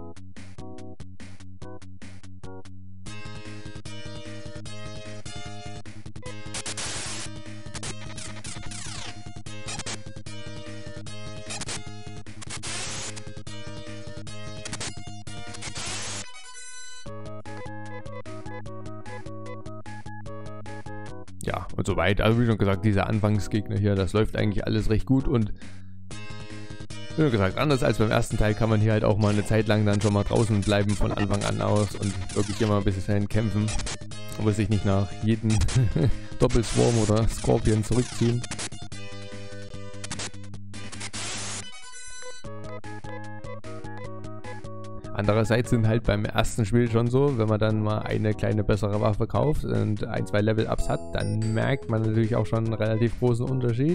Ja, und soweit. Also wie schon gesagt, diese Anfangsgegner hier, das läuft eigentlich alles recht gut und wie gesagt, anders als beim ersten Teil kann man hier halt auch mal eine Zeit lang dann schon mal draußen bleiben von Anfang an aus und wirklich immer ein bisschen kämpfen. Man muss sich nicht nach jedem Doppelswarm oder Scorpion zurückziehen. Andererseits sind halt beim ersten Spiel schon so, wenn man dann mal eine kleine bessere Waffe kauft und ein, zwei Level-Ups hat, dann merkt man natürlich auch schon einen relativ großen Unterschied.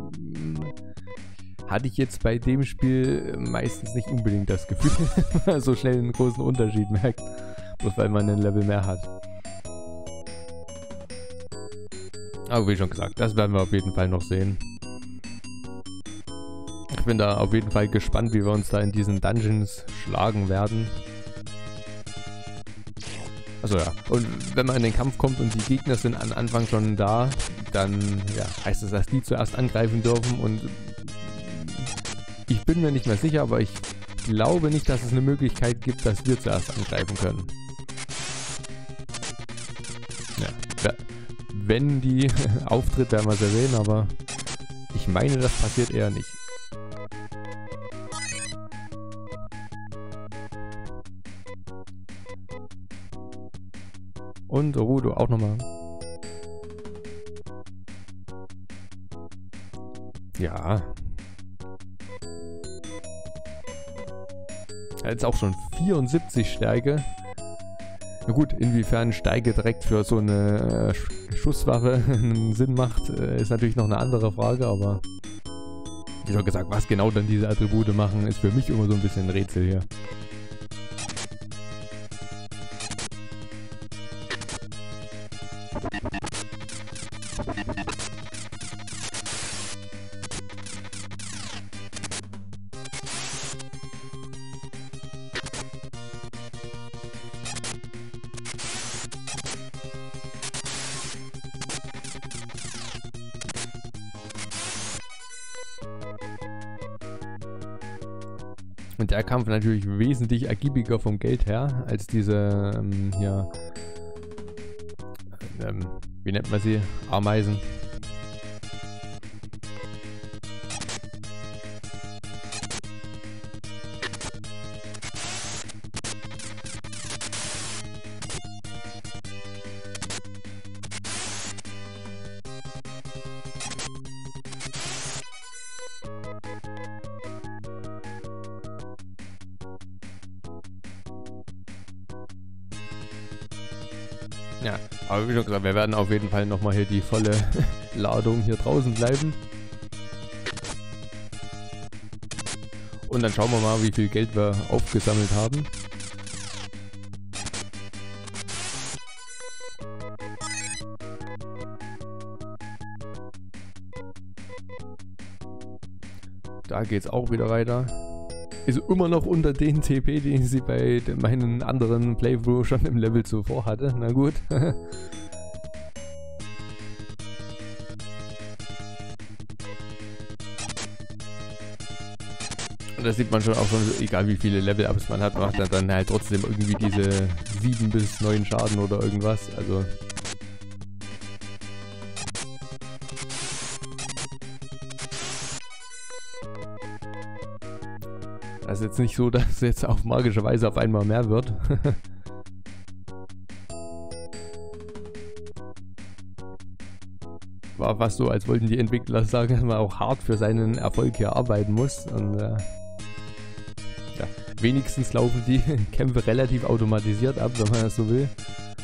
Hatte ich jetzt bei dem Spiel meistens nicht unbedingt das Gefühl, dass man so schnell einen großen Unterschied merkt, bloß weil man ein Level mehr hat. Aber wie schon gesagt, das werden wir auf jeden Fall noch sehen. Ich bin da auf jeden Fall gespannt, wie wir uns da in diesen Dungeons schlagen werden. Also ja, und wenn man in den Kampf kommt und die Gegner sind am Anfang schon da, dann ja, heißt es, dass die zuerst angreifen dürfen und ich bin mir nicht mehr sicher, aber ich glaube nicht, dass es eine Möglichkeit gibt, dass wir zuerst angreifen können. Ja, wenn die auftritt, werden wir es erwähnen, aber ich meine, das passiert eher nicht. Und Rudo auch nochmal. Ja. Jetzt auch schon 74 Stärke. Na gut, inwiefern Stärke direkt für so eine Schusswaffe einen Sinn macht, ist natürlich noch eine andere Frage, aber wie schon gesagt, was genau dann diese Attribute machen, ist für mich immer so ein bisschen ein Rätsel hier. Und der Kampf natürlich wesentlich ergiebiger vom Geld her als diese hier, wie nennt man sie? Ameisen. Ja, aber wie schon gesagt, wir werden auf jeden Fall nochmal hier die volle Ladung hier draußen bleiben. Und dann schauen wir mal, wie viel Geld wir aufgesammelt haben. geht's auch wieder weiter. Ist immer noch unter den TP, den sie bei meinen anderen Playthrough schon im Level zuvor hatte. Na gut. Da sieht man schon auch schon, egal wie viele Level-Ups man hat, macht er dann halt trotzdem irgendwie diese 7 bis 9 Schaden oder irgendwas. Also das ist jetzt nicht so, dass es jetzt auf magische Weise auf einmal mehr wird. War fast so, als wollten die Entwickler sagen, dass man auch hart für seinen Erfolg hier arbeiten muss. Und ja, wenigstens laufen die Kämpfe relativ automatisiert ab, wenn man das so will.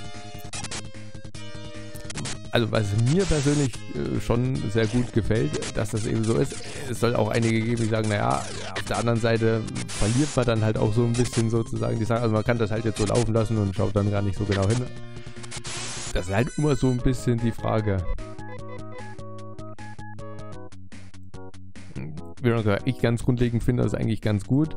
Also was mir persönlich schon sehr gut gefällt, dass das eben so ist. Es soll auch einige geben, die sagen, naja, auf der anderen Seite verliert man dann halt auch so ein bisschen sozusagen die Sache. Also man kann das halt jetzt so laufen lassen und schaut dann gar nicht so genau hin. Das ist halt immer so ein bisschen die Frage. Wie schon gesagt, ich ganz grundlegend finde das eigentlich ganz gut.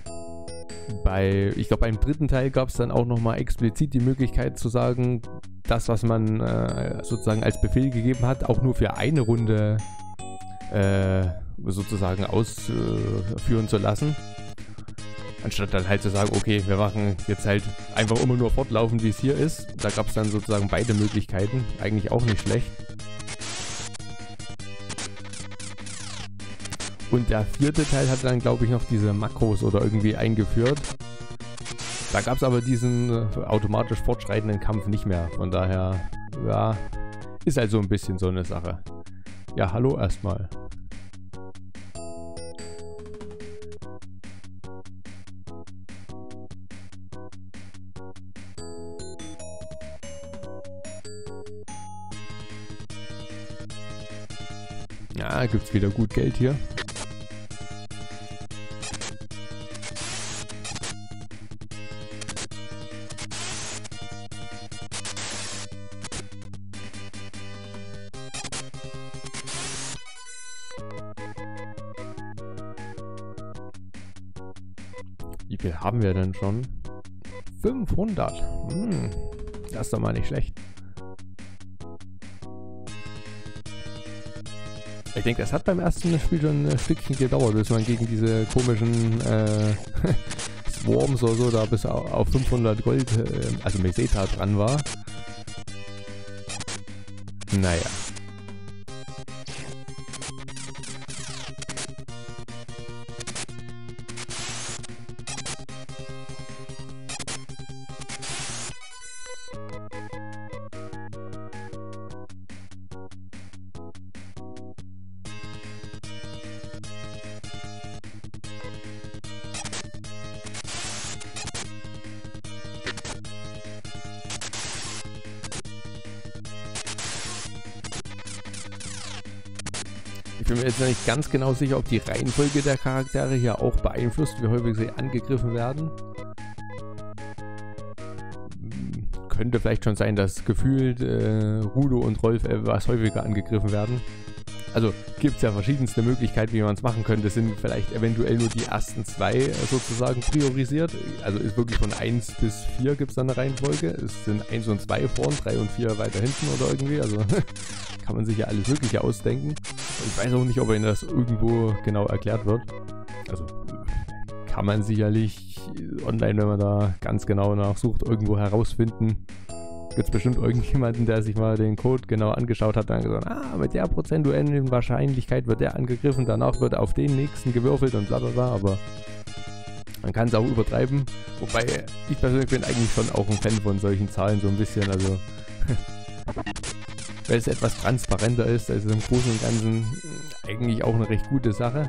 Ich glaube beim dritten Teil gab es dann auch nochmal explizit die Möglichkeit zu sagen, das, was man sozusagen als Befehl gegeben hat, auch nur für eine Runde sozusagen ausführen zu lassen. Anstatt dann halt zu sagen, okay, wir machen jetzt halt einfach immer nur fortlaufen, wie es hier ist. Da gab es dann sozusagen beide Möglichkeiten. Eigentlich auch nicht schlecht. Und der vierte Teil hat dann, glaube ich, noch diese Makros oder irgendwie eingeführt. Da gab es aber diesen automatisch fortschreitenden Kampf nicht mehr. Von daher, ja, ist halt so ein bisschen so eine Sache. Ja, hallo erstmal. Ja, gibt's wieder gut Geld hier. Wie viel haben wir denn schon? 500. Das ist doch mal nicht schlecht. Ich denke, das hat beim ersten Spiel schon ein Stückchen gedauert, bis man gegen diese komischen Swarms oder so da bis auf 500 Gold, also Meseta dran war. Naja. Ich bin mir jetzt noch nicht ganz genau sicher, ob die Reihenfolge der Charaktere hier auch beeinflusst, wie häufig sie angegriffen werden. Könnte vielleicht schon sein, dass gefühlt Rudo und Rolf etwas häufiger angegriffen werden. Also gibt es ja verschiedenste Möglichkeiten, wie man es machen könnte. Es sind vielleicht eventuell nur die ersten zwei sozusagen priorisiert. Also ist wirklich von 1 bis 4 gibt es dann eine Reihenfolge. Es sind 1 und 2 vorn, 3 und 4 weiter hinten oder irgendwie. Also kann man sich ja alles Mögliche ausdenken. Und ich weiß auch nicht, ob Ihnen das irgendwo genau erklärt wird. Also kann man sicherlich online, wenn man da ganz genau nachsucht, irgendwo herausfinden. Gibt es bestimmt irgendjemanden, der sich mal den Code genau angeschaut hat und dann gesagt, mit der prozentuellen Wahrscheinlichkeit wird der angegriffen, danach wird auf den nächsten gewürfelt und bla bla bla, aber man kann es auch übertreiben. Wobei ich persönlich bin eigentlich schon auch ein Fan von solchen Zahlen so ein bisschen, also weil es etwas transparenter ist, also im Großen und Ganzen eigentlich auch eine recht gute Sache.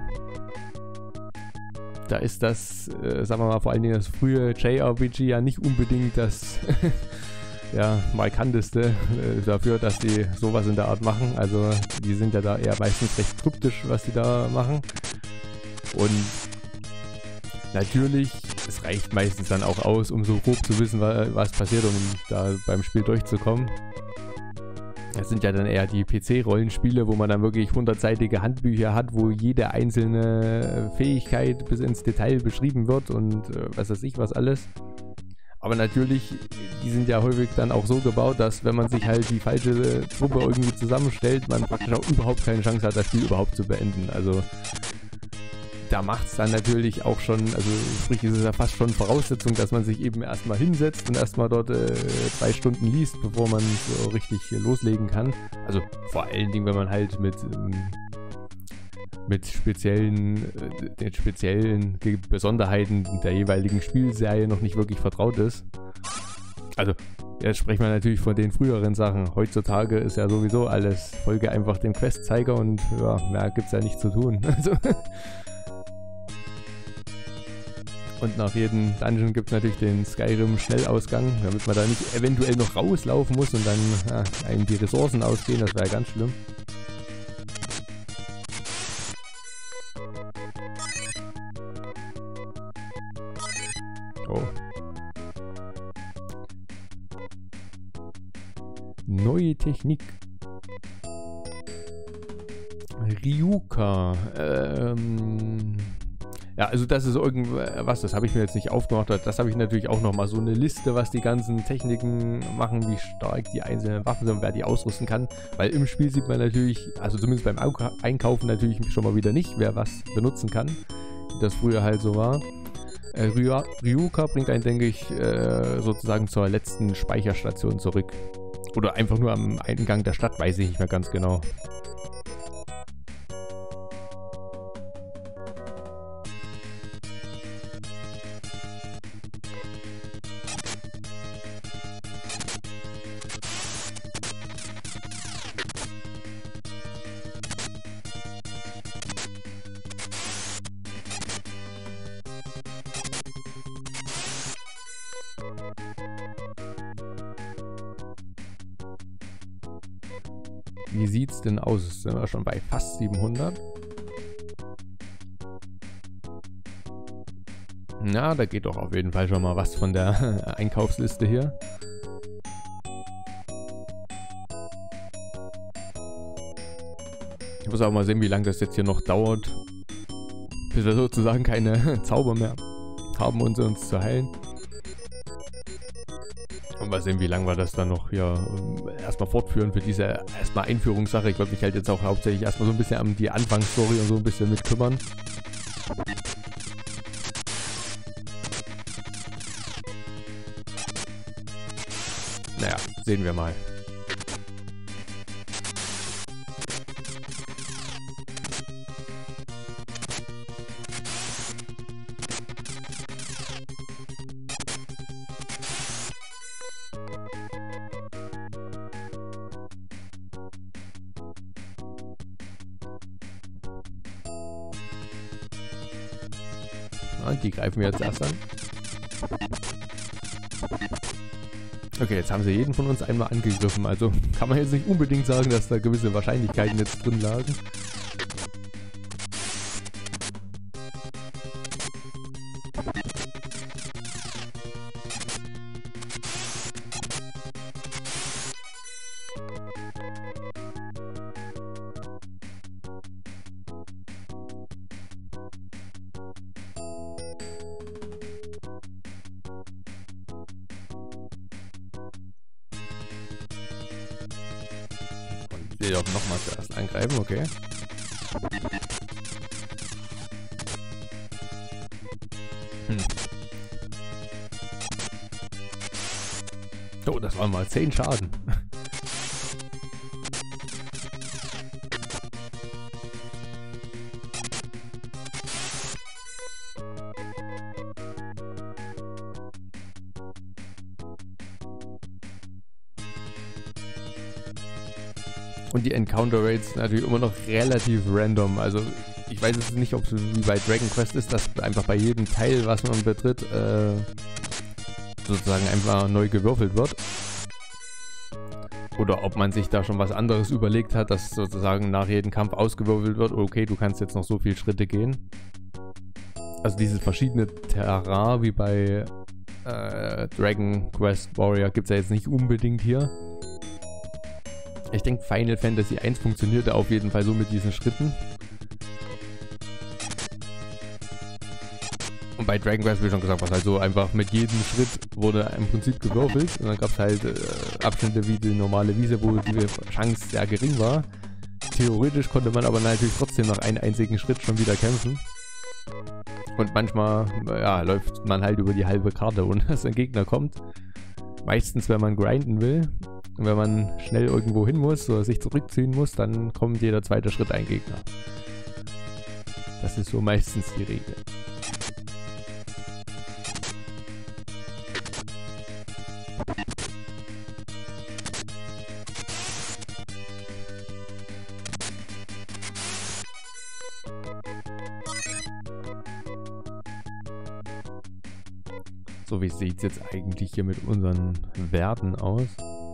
Da ist das, sagen wir mal, vor allen Dingen das frühe JRPG ja nicht unbedingt das ja, markanteste dafür, dass die sowas in der Art machen. Also die sind ja da eher meistens recht kryptisch, was die da machen. Und natürlich, es reicht meistens dann auch aus, um so grob zu wissen, was passiert, um da beim Spiel durchzukommen. Das sind ja dann eher die PC-Rollenspiele, wo man dann wirklich 100-seitige Handbücher hat, wo jede einzelne Fähigkeit bis ins Detail beschrieben wird und was weiß ich was alles. Aber natürlich, die sind ja häufig dann auch so gebaut, dass wenn man sich halt die falsche Truppe irgendwie zusammenstellt, man praktisch auch überhaupt keine Chance hat, das Spiel überhaupt zu beenden. Also da macht es dann natürlich auch schon, also sprich, ist es ja fast schon Voraussetzung, dass man sich eben erstmal hinsetzt und erstmal dort 2 Stunden liest, bevor man so richtig loslegen kann. Also vor allen Dingen, wenn man halt mit den speziellen Besonderheiten der jeweiligen Spielserie noch nicht wirklich vertraut ist. Also, jetzt sprechen wir natürlich von den früheren Sachen. Heutzutage ist ja sowieso alles, folge einfach dem Questzeiger und ja, mehr gibt's ja nicht zu tun. Also und nach jedem Dungeon gibt es natürlich den Skyrim-Schnellausgang, damit man da nicht eventuell noch rauslaufen muss und dann einem die Ressourcen ausgehen, das wäre ganz schlimm. Oh. Neue Technik. Ryuka. Ja, also das ist irgendwas, das habe ich mir jetzt nicht aufgemacht, das habe ich natürlich auch nochmal so eine Liste, was die ganzen Techniken machen, wie stark die einzelnen Waffen sind und wer die ausrüsten kann, weil im Spiel sieht man natürlich, also zumindest beim Einkaufen natürlich schon mal wieder nicht, wer was benutzen kann, wie das früher halt so war. Ryuka bringt einen, denke ich, sozusagen zur letzten Speicherstation zurück. Oder einfach nur am Eingang der Stadt, weiß ich nicht mehr ganz genau. Wie sieht's denn aus? Sind wir schon bei fast 700? Na, da geht doch auf jeden Fall schon mal was von der Einkaufsliste hier. Ich muss auch mal sehen, wie lange das jetzt hier noch dauert, bis wir sozusagen keine Zauber mehr haben, um uns zu heilen. Und mal sehen, wie lange wir das dann noch hier erstmal fortführen für diese erstmal Einführungssache. Ich wollte mich halt jetzt auch hauptsächlich erstmal so ein bisschen an die Anfangsstory und so ein bisschen mit kümmern. Naja, sehen wir mal. Die greifen wir jetzt erst an. Okay, jetzt haben sie jeden von uns einmal angegriffen, also kann man jetzt nicht unbedingt sagen, dass da gewisse Wahrscheinlichkeiten jetzt drin lagen. Ich will auch nochmal zuerst angreifen, okay. Oh, das waren mal 10 Schaden. Und die Encounter Rates sind natürlich immer noch relativ random. Also ich weiß jetzt nicht, ob es wie bei Dragon Quest ist, dass einfach bei jedem Teil, was man betritt, sozusagen einfach neu gewürfelt wird. Oder ob man sich da schon was anderes überlegt hat, dass sozusagen nach jedem Kampf ausgewürfelt wird. Okay, du kannst jetzt noch so viele Schritte gehen. Also dieses verschiedene Terrain wie bei Dragon Quest Warrior gibt es ja jetzt nicht unbedingt hier. Ich ich denke, Final Fantasy 1 funktionierte auf jeden Fall so mit diesen Schritten. Und bei Dragon Quest, wie schon gesagt, was halt so einfach mit jedem Schritt wurde im Prinzip gewürfelt. Und dann gab es halt Abschnitte wie die normale Wiese, wo die Chance sehr gering war. Theoretisch konnte man aber natürlich trotzdem nach einem einzigen Schritt schon wieder kämpfen. Und manchmal, ja, läuft man halt über die halbe Karte, ohne dass ein Gegner kommt. Meistens, wenn man grinden will. Und wenn man schnell irgendwo hin muss oder sich zurückziehen muss, dann kommt jeder zweite Schritt ein Gegner. Das ist so meistens die Regel. So, wie sieht es jetzt eigentlich hier mit unseren Werten aus?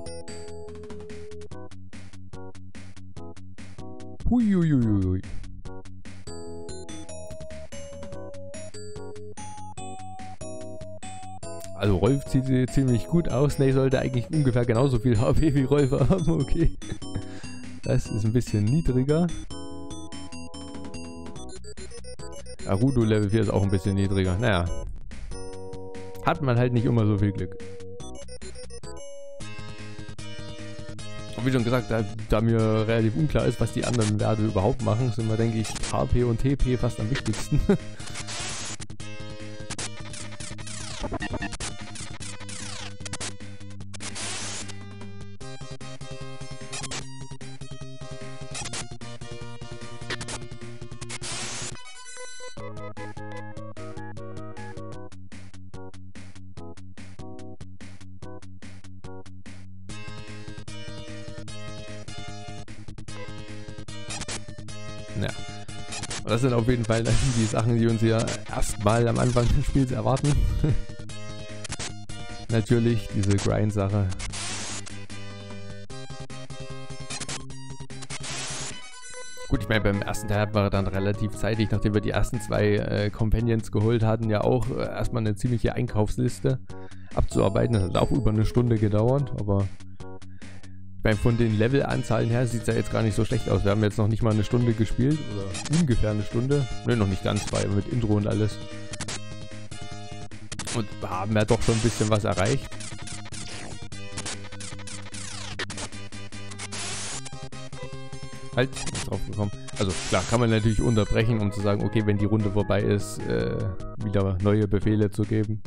Huiuiuiui. Also Rolf sieht ziemlich gut aus. Ne, sollte eigentlich ungefähr genauso viel HP wie Rolf haben. Okay. Das ist ein bisschen niedriger. Arudo Level 4 ist auch ein bisschen niedriger. Naja. Hat man halt nicht immer so viel Glück. Und wie schon gesagt, da mir relativ unklar ist, was die anderen Werte überhaupt machen, sind wir, denke ich, HP und TP fast am wichtigsten. Ja. Das sind auf jeden Fall die Sachen, die uns hier erstmal am Anfang des Spiels erwarten. Natürlich diese Grind-Sache. Gut, ich meine, beim ersten Teil hatten wir dann relativ zeitig, nachdem wir die ersten zwei Companions geholt hatten, ja auch erstmal eine ziemliche Einkaufsliste abzuarbeiten. Das hat auch über eine Stunde gedauert, aber ich meine, von den Levelanzahlen her sieht es ja jetzt gar nicht so schlecht aus. Wir haben jetzt noch nicht mal eine Stunde gespielt, oder ungefähr eine Stunde. Ne, noch nicht ganz, weil mit Intro und alles. Und haben ja doch schon ein bisschen was erreicht. Halt, ist drauf gekommen. Also klar, kann man natürlich unterbrechen, um zu sagen, okay, wenn die Runde vorbei ist, wieder neue Befehle zu geben.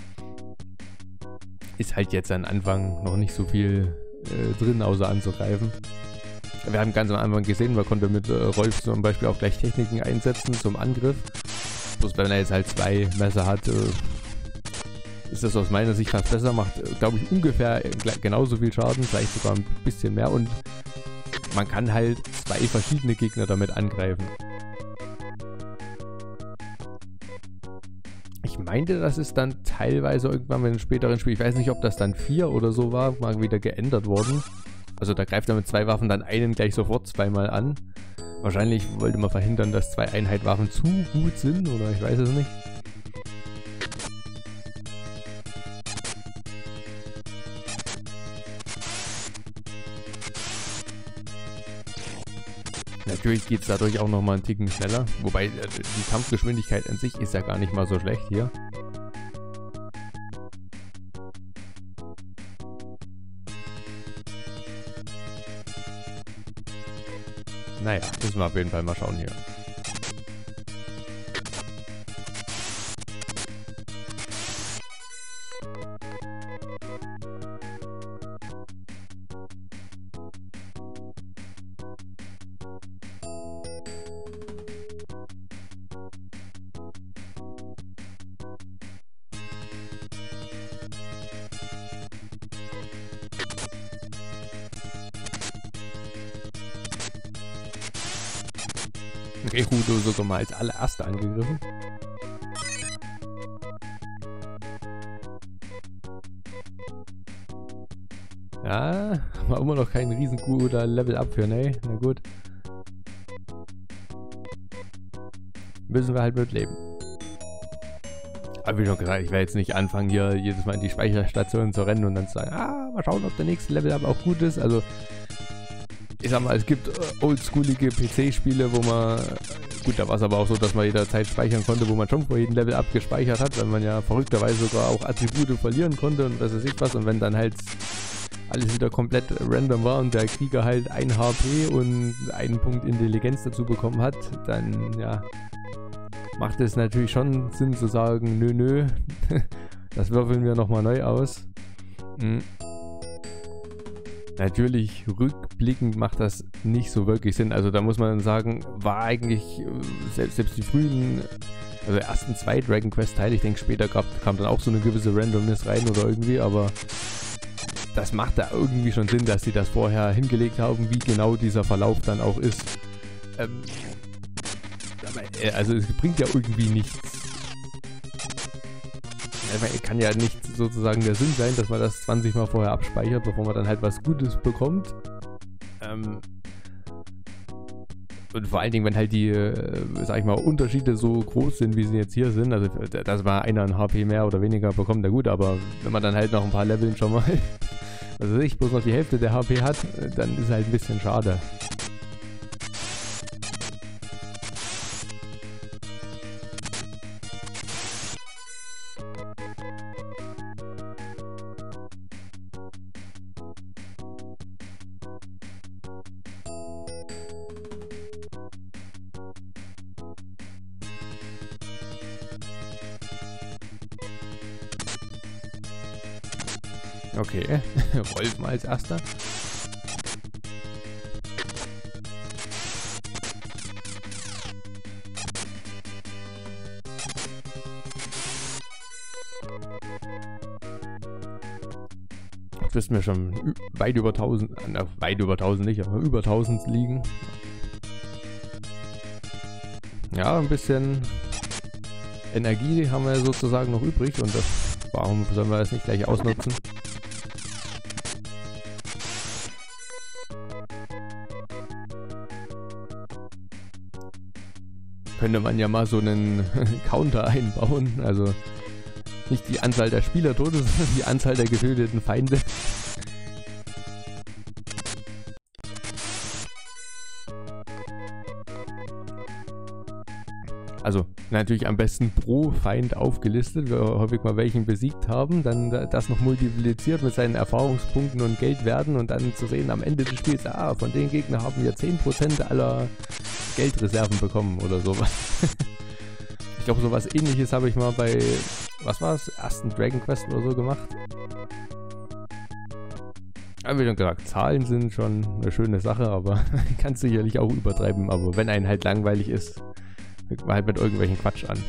Ist halt jetzt am Anfang noch nicht so viel drin, außer anzugreifen. Wir haben ganz am Anfang gesehen, man konnte mit Rolf zum Beispiel auch gleich Techniken einsetzen zum Angriff. Bloß wenn er jetzt halt zwei Messer hat, ist das aus meiner Sicht fast besser. Macht, glaube ich, ungefähr genauso viel Schaden, vielleicht sogar ein bisschen mehr. Und man kann halt zwei verschiedene Gegner damit angreifen. Ich meinte, das ist dann teilweise irgendwann mit einem späteren Spiel, ich weiß nicht, ob das dann 4 oder so war, mal wieder geändert worden. Also da greift er mit zwei Waffen dann einen gleich sofort zweimal an. Wahrscheinlich wollte man verhindern, dass zwei Einheitwaffen zu gut sind, oder ich weiß es nicht. Natürlich geht es dadurch auch nochmal einen Ticken schneller. Wobei die Kampfgeschwindigkeit an sich ist ja gar nicht mal so schlecht hier. Naja, müssen wir auf jeden Fall mal schauen hier. Gerudo sogar mal als allererster angegriffen. Ja, war immer noch kein riesen guter Level-Up für, ne? Na gut. Müssen wir halt mit leben. Aber wie schon gesagt, ich werde jetzt nicht anfangen, hier jedes Mal in die Speicherstation zu rennen und dann zu sagen, mal schauen, ob der nächste Level-Up auch gut ist. Also, ich sag mal, es gibt oldschoolige PC-Spiele, wo man, gut, da war es aber auch so, dass man jederzeit speichern konnte, wo man schon vor jedem Level abgespeichert hat, weil man ja verrückterweise sogar auch Attribute verlieren konnte und was weiß ich was, und wenn dann halt alles wieder komplett random war und der Krieger halt 1 HP und einen Punkt Intelligenz dazu bekommen hat, dann, ja, macht es natürlich schon Sinn zu sagen, nö, das würfeln wir nochmal neu aus. Natürlich, rückblickend macht das nicht so wirklich Sinn. Also da muss man dann sagen, war eigentlich selbst die frühen, also ersten 2 Dragon Quest Teile, ich denke später kam dann auch so eine gewisse Randomness rein oder irgendwie, aber das macht da irgendwie schon Sinn, dass sie das vorher hingelegt haben, wie genau dieser Verlauf dann auch ist. Also es bringt ja irgendwie nichts. Kann ja nicht sozusagen der Sinn sein, dass man das 20 Mal vorher abspeichert, bevor man dann halt was Gutes bekommt. Und vor allen Dingen, wenn halt die, sag ich mal, Unterschiede so groß sind, wie sie jetzt hier sind, also dass man einer ein HP mehr oder weniger bekommt, na gut, aber wenn man dann halt noch ein paar Leveln schon mal, also ich bloß noch die Hälfte der HP hat, dann ist halt ein bisschen schade. Okay, Rolf mal als erster. Jetzt müssten wir schon weit über 1000, weit über 1000 nicht, aber über 1000 liegen. Ja, ein bisschen Energie haben wir sozusagen noch übrig und warum sollen wir das nicht gleich ausnutzen? Könnte man ja mal so einen Counter einbauen, also nicht die Anzahl der Spielertote, sondern die Anzahl der getöteten Feinde. Also natürlich am besten pro Feind aufgelistet, wir häufig mal welchen besiegt haben, dann das noch multipliziert mit seinen Erfahrungspunkten und Geldwerten und dann zu sehen am Ende des Spiels, von den Gegnern haben wir 10% aller Geldreserven bekommen oder sowas. Ich glaube, sowas ähnliches habe ich mal bei, was war es, ersten Dragon Quest oder so gemacht. Aber wie schon gesagt, Zahlen sind schon eine schöne Sache, aber kann es sicherlich auch übertreiben, aber wenn einen halt langweilig ist, fängt man halt mit irgendwelchen Quatsch an.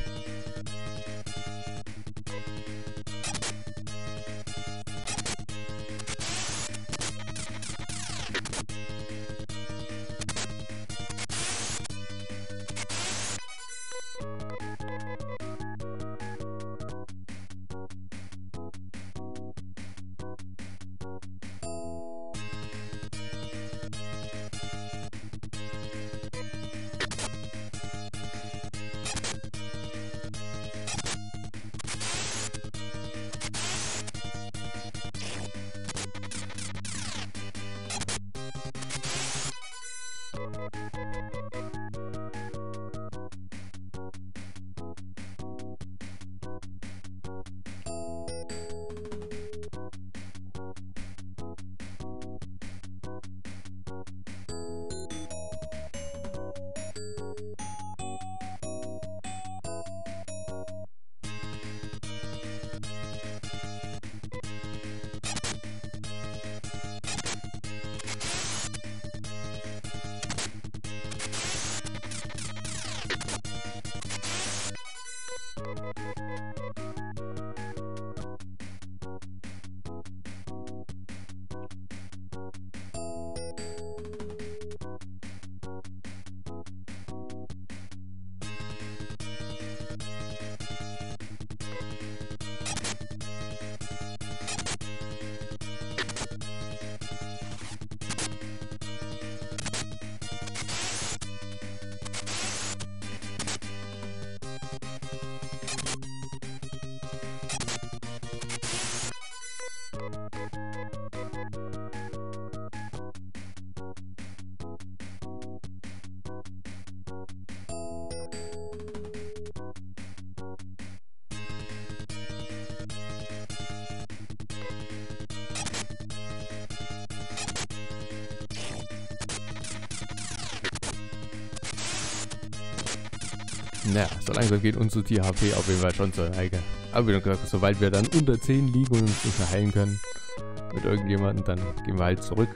naja, so langsam geht unsere Tier-HP auf jeden Fall schon zur Neige. Aber wie gesagt, sobald wir dann unter 10 liegen und uns nicht mehr heilen können mit irgendjemandem, dann gehen wir halt zurück.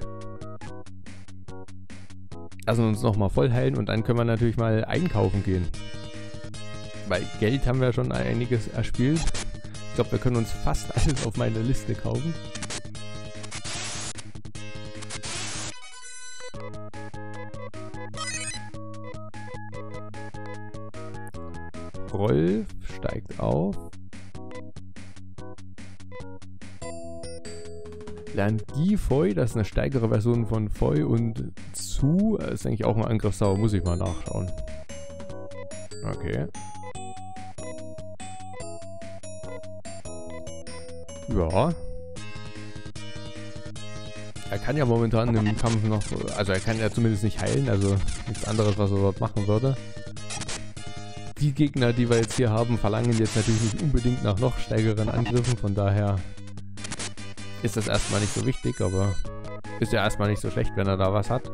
Lassen uns nochmal voll heilen und dann können wir natürlich mal einkaufen gehen. Weil Geld haben wir schon einiges erspielt. Ich glaube, wir können uns fast alles auf meiner Liste kaufen. Rolf steigt auf. Lernt Gifoi, das ist eine stärkere Version von Foi, und Zu ist eigentlich auch ein Angriffssauer, muss ich mal nachschauen. Okay. Ja. Er kann ja momentan im Kampf noch, also er kann ja zumindest nicht heilen, also nichts anderes, was er dort machen würde. Die Gegner, die wir jetzt hier haben, verlangen jetzt natürlich nicht unbedingt nach noch stärkeren Angriffen, von daher ist das erstmal nicht so wichtig, aber ist ja erstmal nicht so schlecht, wenn er da was hat.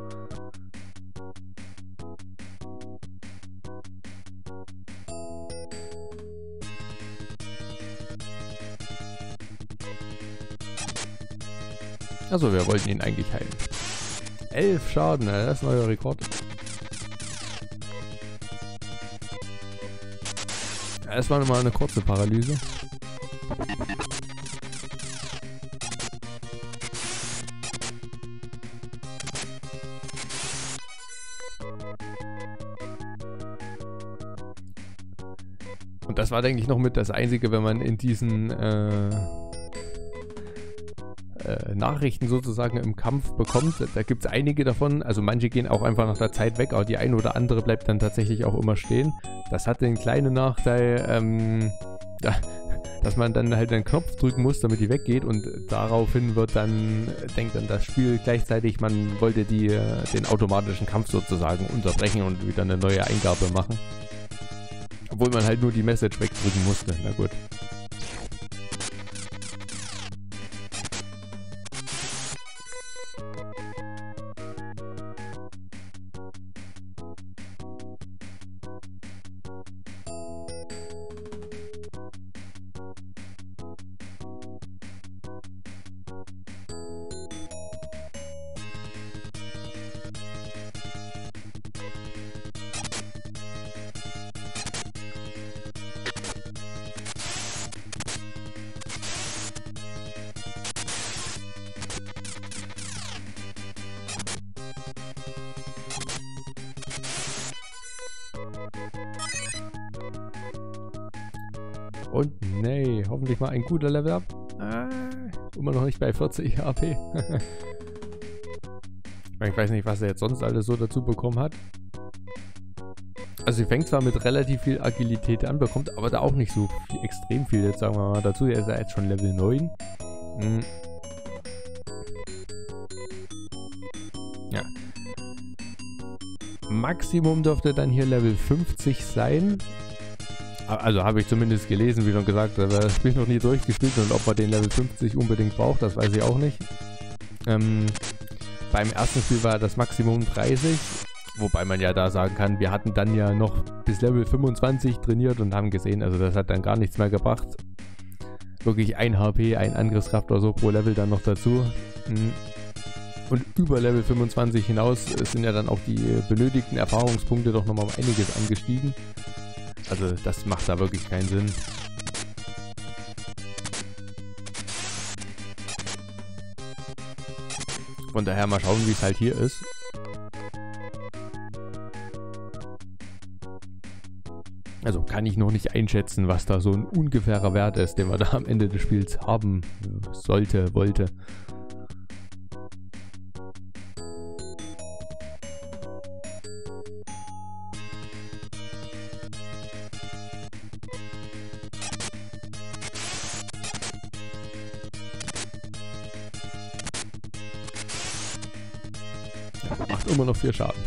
Also wir wollten ihn eigentlich heilen. 11 Schaden, das ist ein neuer Rekord. Es war nochmal eine kurze Paralyse. Und das war, denke ich, noch mit das Einzige, wenn man in diesen Nachrichten sozusagen im Kampf bekommt. Da gibt es einige davon, also manche gehen auch einfach nach der Zeit weg, aber die eine oder andere bleibt dann tatsächlich auch immer stehen. Das hat den kleinen Nachteil, ja, dass man dann halt einen Knopf drücken muss, damit die weggeht, und daraufhin wird dann, denkt dann das Spiel gleichzeitig, man wollte den automatischen Kampf sozusagen unterbrechen und wieder eine neue Eingabe machen. Obwohl man halt nur die Message wegdrücken musste, na gut. Und nee, hoffentlich mal ein guter Level-Up. Immer noch nicht bei 40 HP. Ich weiß nicht, was er jetzt sonst alles so dazu bekommen hat. Also sie fängt zwar mit relativ viel Agilität an, bekommt aber da auch nicht so viel, extrem viel, jetzt sagen wir mal dazu. Er ist ja jetzt schon Level 9. Ja. Maximum dürfte dann hier Level 50 sein. Also habe ich zumindest gelesen, wie schon gesagt, aber das Spiel noch nie durchgespielt, und ob man den Level 50 unbedingt braucht, das weiß ich auch nicht. Beim ersten Spiel war das Maximum 30, wobei man ja da sagen kann, wir hatten dann ja noch bis Level 25 trainiert und haben gesehen, also das hat dann gar nichts mehr gebracht. Wirklich 1 HP, 1 Angriffskraft oder so pro Level dann noch dazu. Und über Level 25 hinaus sind ja dann auch die benötigten Erfahrungspunkte doch nochmal um einiges angestiegen. Also das macht da wirklich keinen Sinn. Von daher mal schauen, wie es halt hier ist. Also kann ich noch nicht einschätzen, was da so ein ungefährer Wert ist, den man da am Ende des Spiels haben wollte. Macht immer noch 4 Schaden.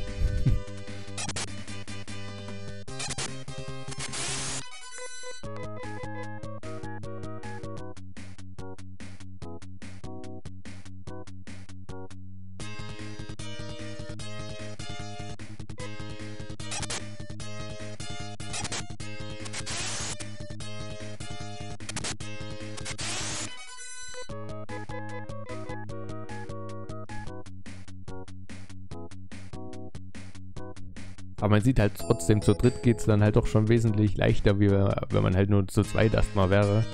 Aber man sieht halt trotzdem, zu dritt geht es dann halt doch schon wesentlich leichter, wie wenn man halt nur zu zweit erstmal wäre.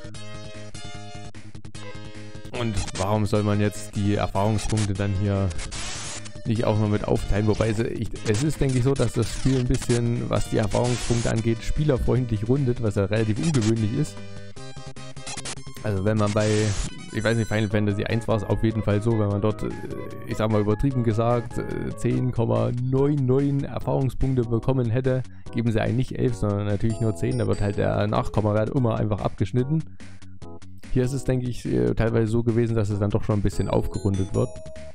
Und warum soll man jetzt die Erfahrungspunkte dann hier nicht auch noch mit aufteilen? Wobei es ist, denke ich, so, dass das Spiel ein bisschen, was die Erfahrungspunkte angeht, spielerfreundlich rundet, was ja relativ ungewöhnlich ist. Also wenn man bei, ich weiß nicht, Final Fantasy 1 war es auf jeden Fall so, wenn man dort, ich sag mal übertrieben gesagt, 10,99 Erfahrungspunkte bekommen hätte, geben sie einen nicht 11, sondern natürlich nur 10, da wird halt der Nachkommawert immer einfach abgeschnitten. Hier ist es, denke ich, teilweise so gewesen, dass es dann doch schon ein bisschen aufgerundet wird.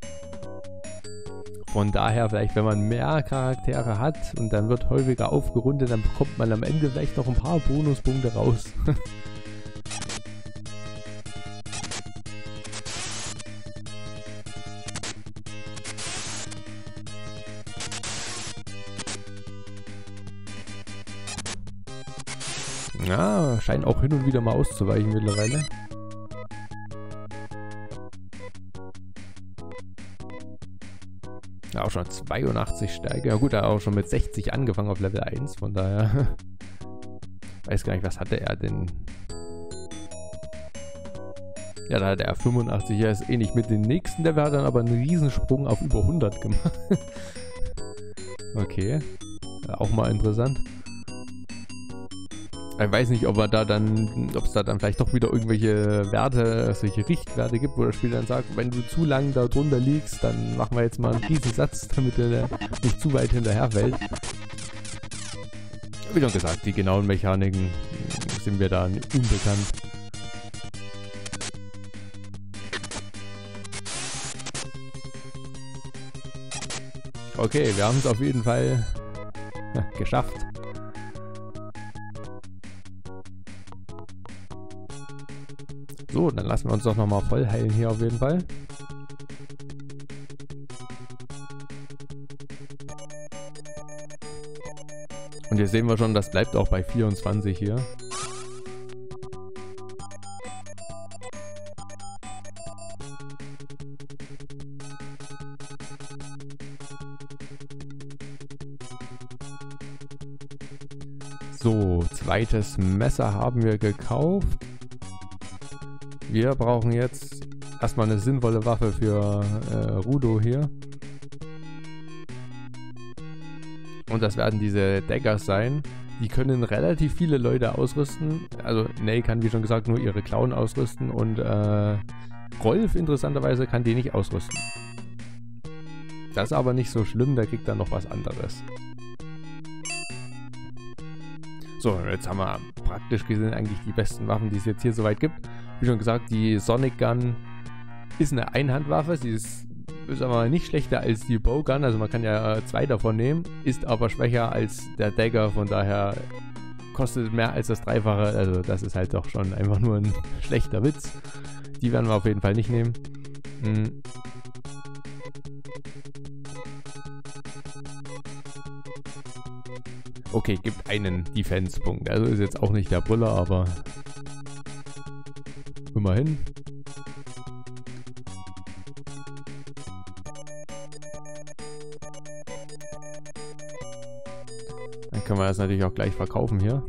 Von daher vielleicht, wenn man mehr Charaktere hat und dann wird häufiger aufgerundet, dann bekommt man am Ende vielleicht noch ein paar Bonuspunkte raus. Ja, scheint auch hin und wieder mal auszuweichen mittlerweile. Ja, auch schon 82 Stärke. Ja gut, er hat auch schon mit 60 angefangen auf Level 1, von daher weiß gar nicht, was hatte er denn? Ja, da hat er 85, ja, ist ähnlich. Mit dem nächsten Level hat er dann aber einen Riesensprung auf über 100 gemacht. Okay, auch mal interessant. Ich weiß nicht, ob es da dann vielleicht doch wieder irgendwelche Werte, solche Richtwerte gibt, wo das Spiel dann sagt, wenn du zu lang da drunter liegst, dann machen wir jetzt mal einen Riesensatz, damit der nicht zu weit hinterherfällt. Wie schon gesagt, die genauen Mechaniken sind mir da unbekannt. Okay, wir haben es auf jeden Fall geschafft. So, dann lassen wir uns doch nochmal voll heilen hier auf jeden Fall. Und hier sehen wir schon, das bleibt auch bei 24 hier. So, zweites Messer haben wir gekauft. Wir brauchen jetzt erstmal eine sinnvolle Waffe für Rudo hier. Und das werden diese Daggers sein. Die können relativ viele Leute ausrüsten. Also Ney kann, wie schon gesagt, nur ihre Klauen ausrüsten. Und Rolf interessanterweise kann die nicht ausrüsten. Das ist aber nicht so schlimm, der kriegt dann noch was anderes. So, jetzt haben wir praktisch gesehen eigentlich die besten Waffen, die es jetzt hier soweit gibt. Wie schon gesagt, die Sonic Gun ist eine Einhandwaffe. Sie ist, sagen wir mal, nicht schlechter als die Bowgun. Also man kann ja 2 davon nehmen. Ist aber schwächer als der Dagger. Von daher kostet mehr als das Dreifache. Also das ist halt doch schon einfach nur ein schlechter Witz. Die werden wir auf jeden Fall nicht nehmen. Okay, gibt einen Defense-Punkt. Also ist jetzt auch nicht der Brüller, aber immerhin. Dann können wir das natürlich auch gleich verkaufen hier.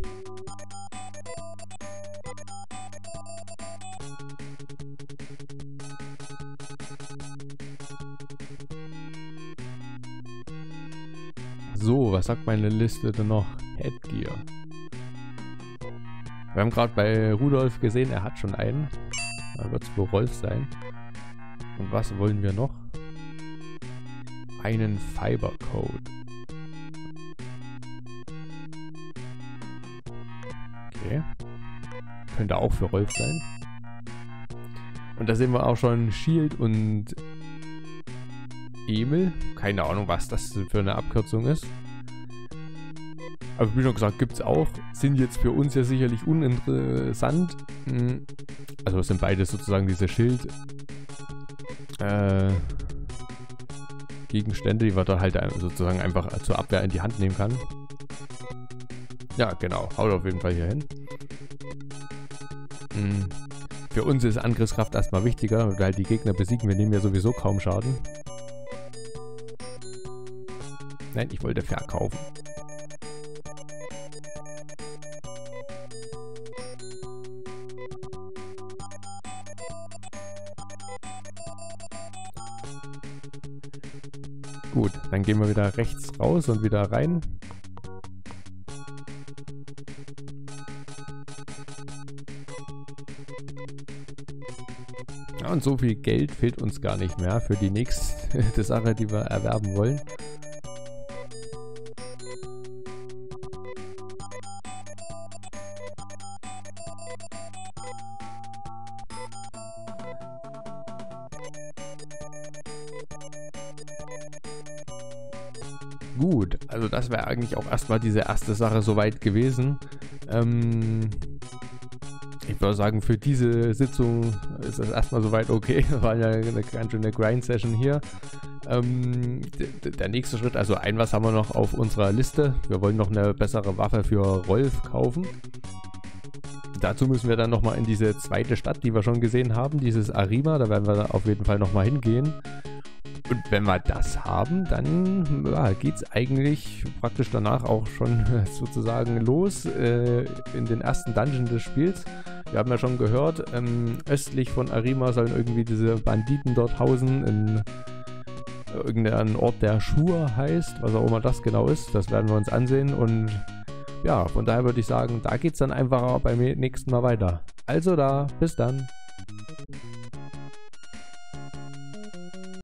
So, was sagt meine Liste denn noch? Headgear. Wir haben gerade bei Rudolf gesehen, er hat schon einen. Da wird es wohl Rolf sein. Und was wollen wir noch? Einen Fiber Code. Okay. Könnte auch für Rolf sein. Und da sehen wir auch schon Shield und Emil. Keine Ahnung, was das für eine Abkürzung ist. Aber wie schon gesagt, gibt es auch. Sind jetzt für uns ja sicherlich uninteressant. Also es sind beide sozusagen diese Schild Gegenstände, die man da halt sozusagen einfach zur Abwehr in die Hand nehmen kann. Ja, genau. Haut auf jeden Fall hier hin. Für uns ist Angriffskraft erstmal wichtiger, weil wir halt die Gegner besiegen. Wir nehmen ja sowieso kaum Schaden. Nein, ich wollte verkaufen. Gut, dann gehen wir wieder rechts raus und wieder rein. Ja, und so viel Geld fehlt uns gar nicht mehr für die nächste Sache, die wir erwerben wollen. Gut, also das wäre eigentlich auch erstmal diese erste Sache soweit gewesen. Ich würde sagen, für diese Sitzung ist das erstmal soweit okay. War ja eine ganz schöne Grind-Session hier. Der nächste Schritt, also ein was haben wir noch auf unserer Liste. Wir wollen noch eine bessere Waffe für Rolf kaufen. Dazu müssen wir dann nochmal in diese zweite Stadt, die wir schon gesehen haben, dieses Arima. Da werden wir auf jeden Fall nochmal hingehen. Und wenn wir das haben, dann ja, geht es eigentlich praktisch danach auch schon sozusagen los in den ersten Dungeon des Spiels. Wir haben ja schon gehört, östlich von Arima sollen irgendwie diese Banditen dort hausen, in irgendeinem Ort, der Schur heißt, was auch immer das genau ist. Das werden wir uns ansehen und ja, von daher würde ich sagen, da geht es dann einfach beim nächsten Mal weiter. Also da, bis dann.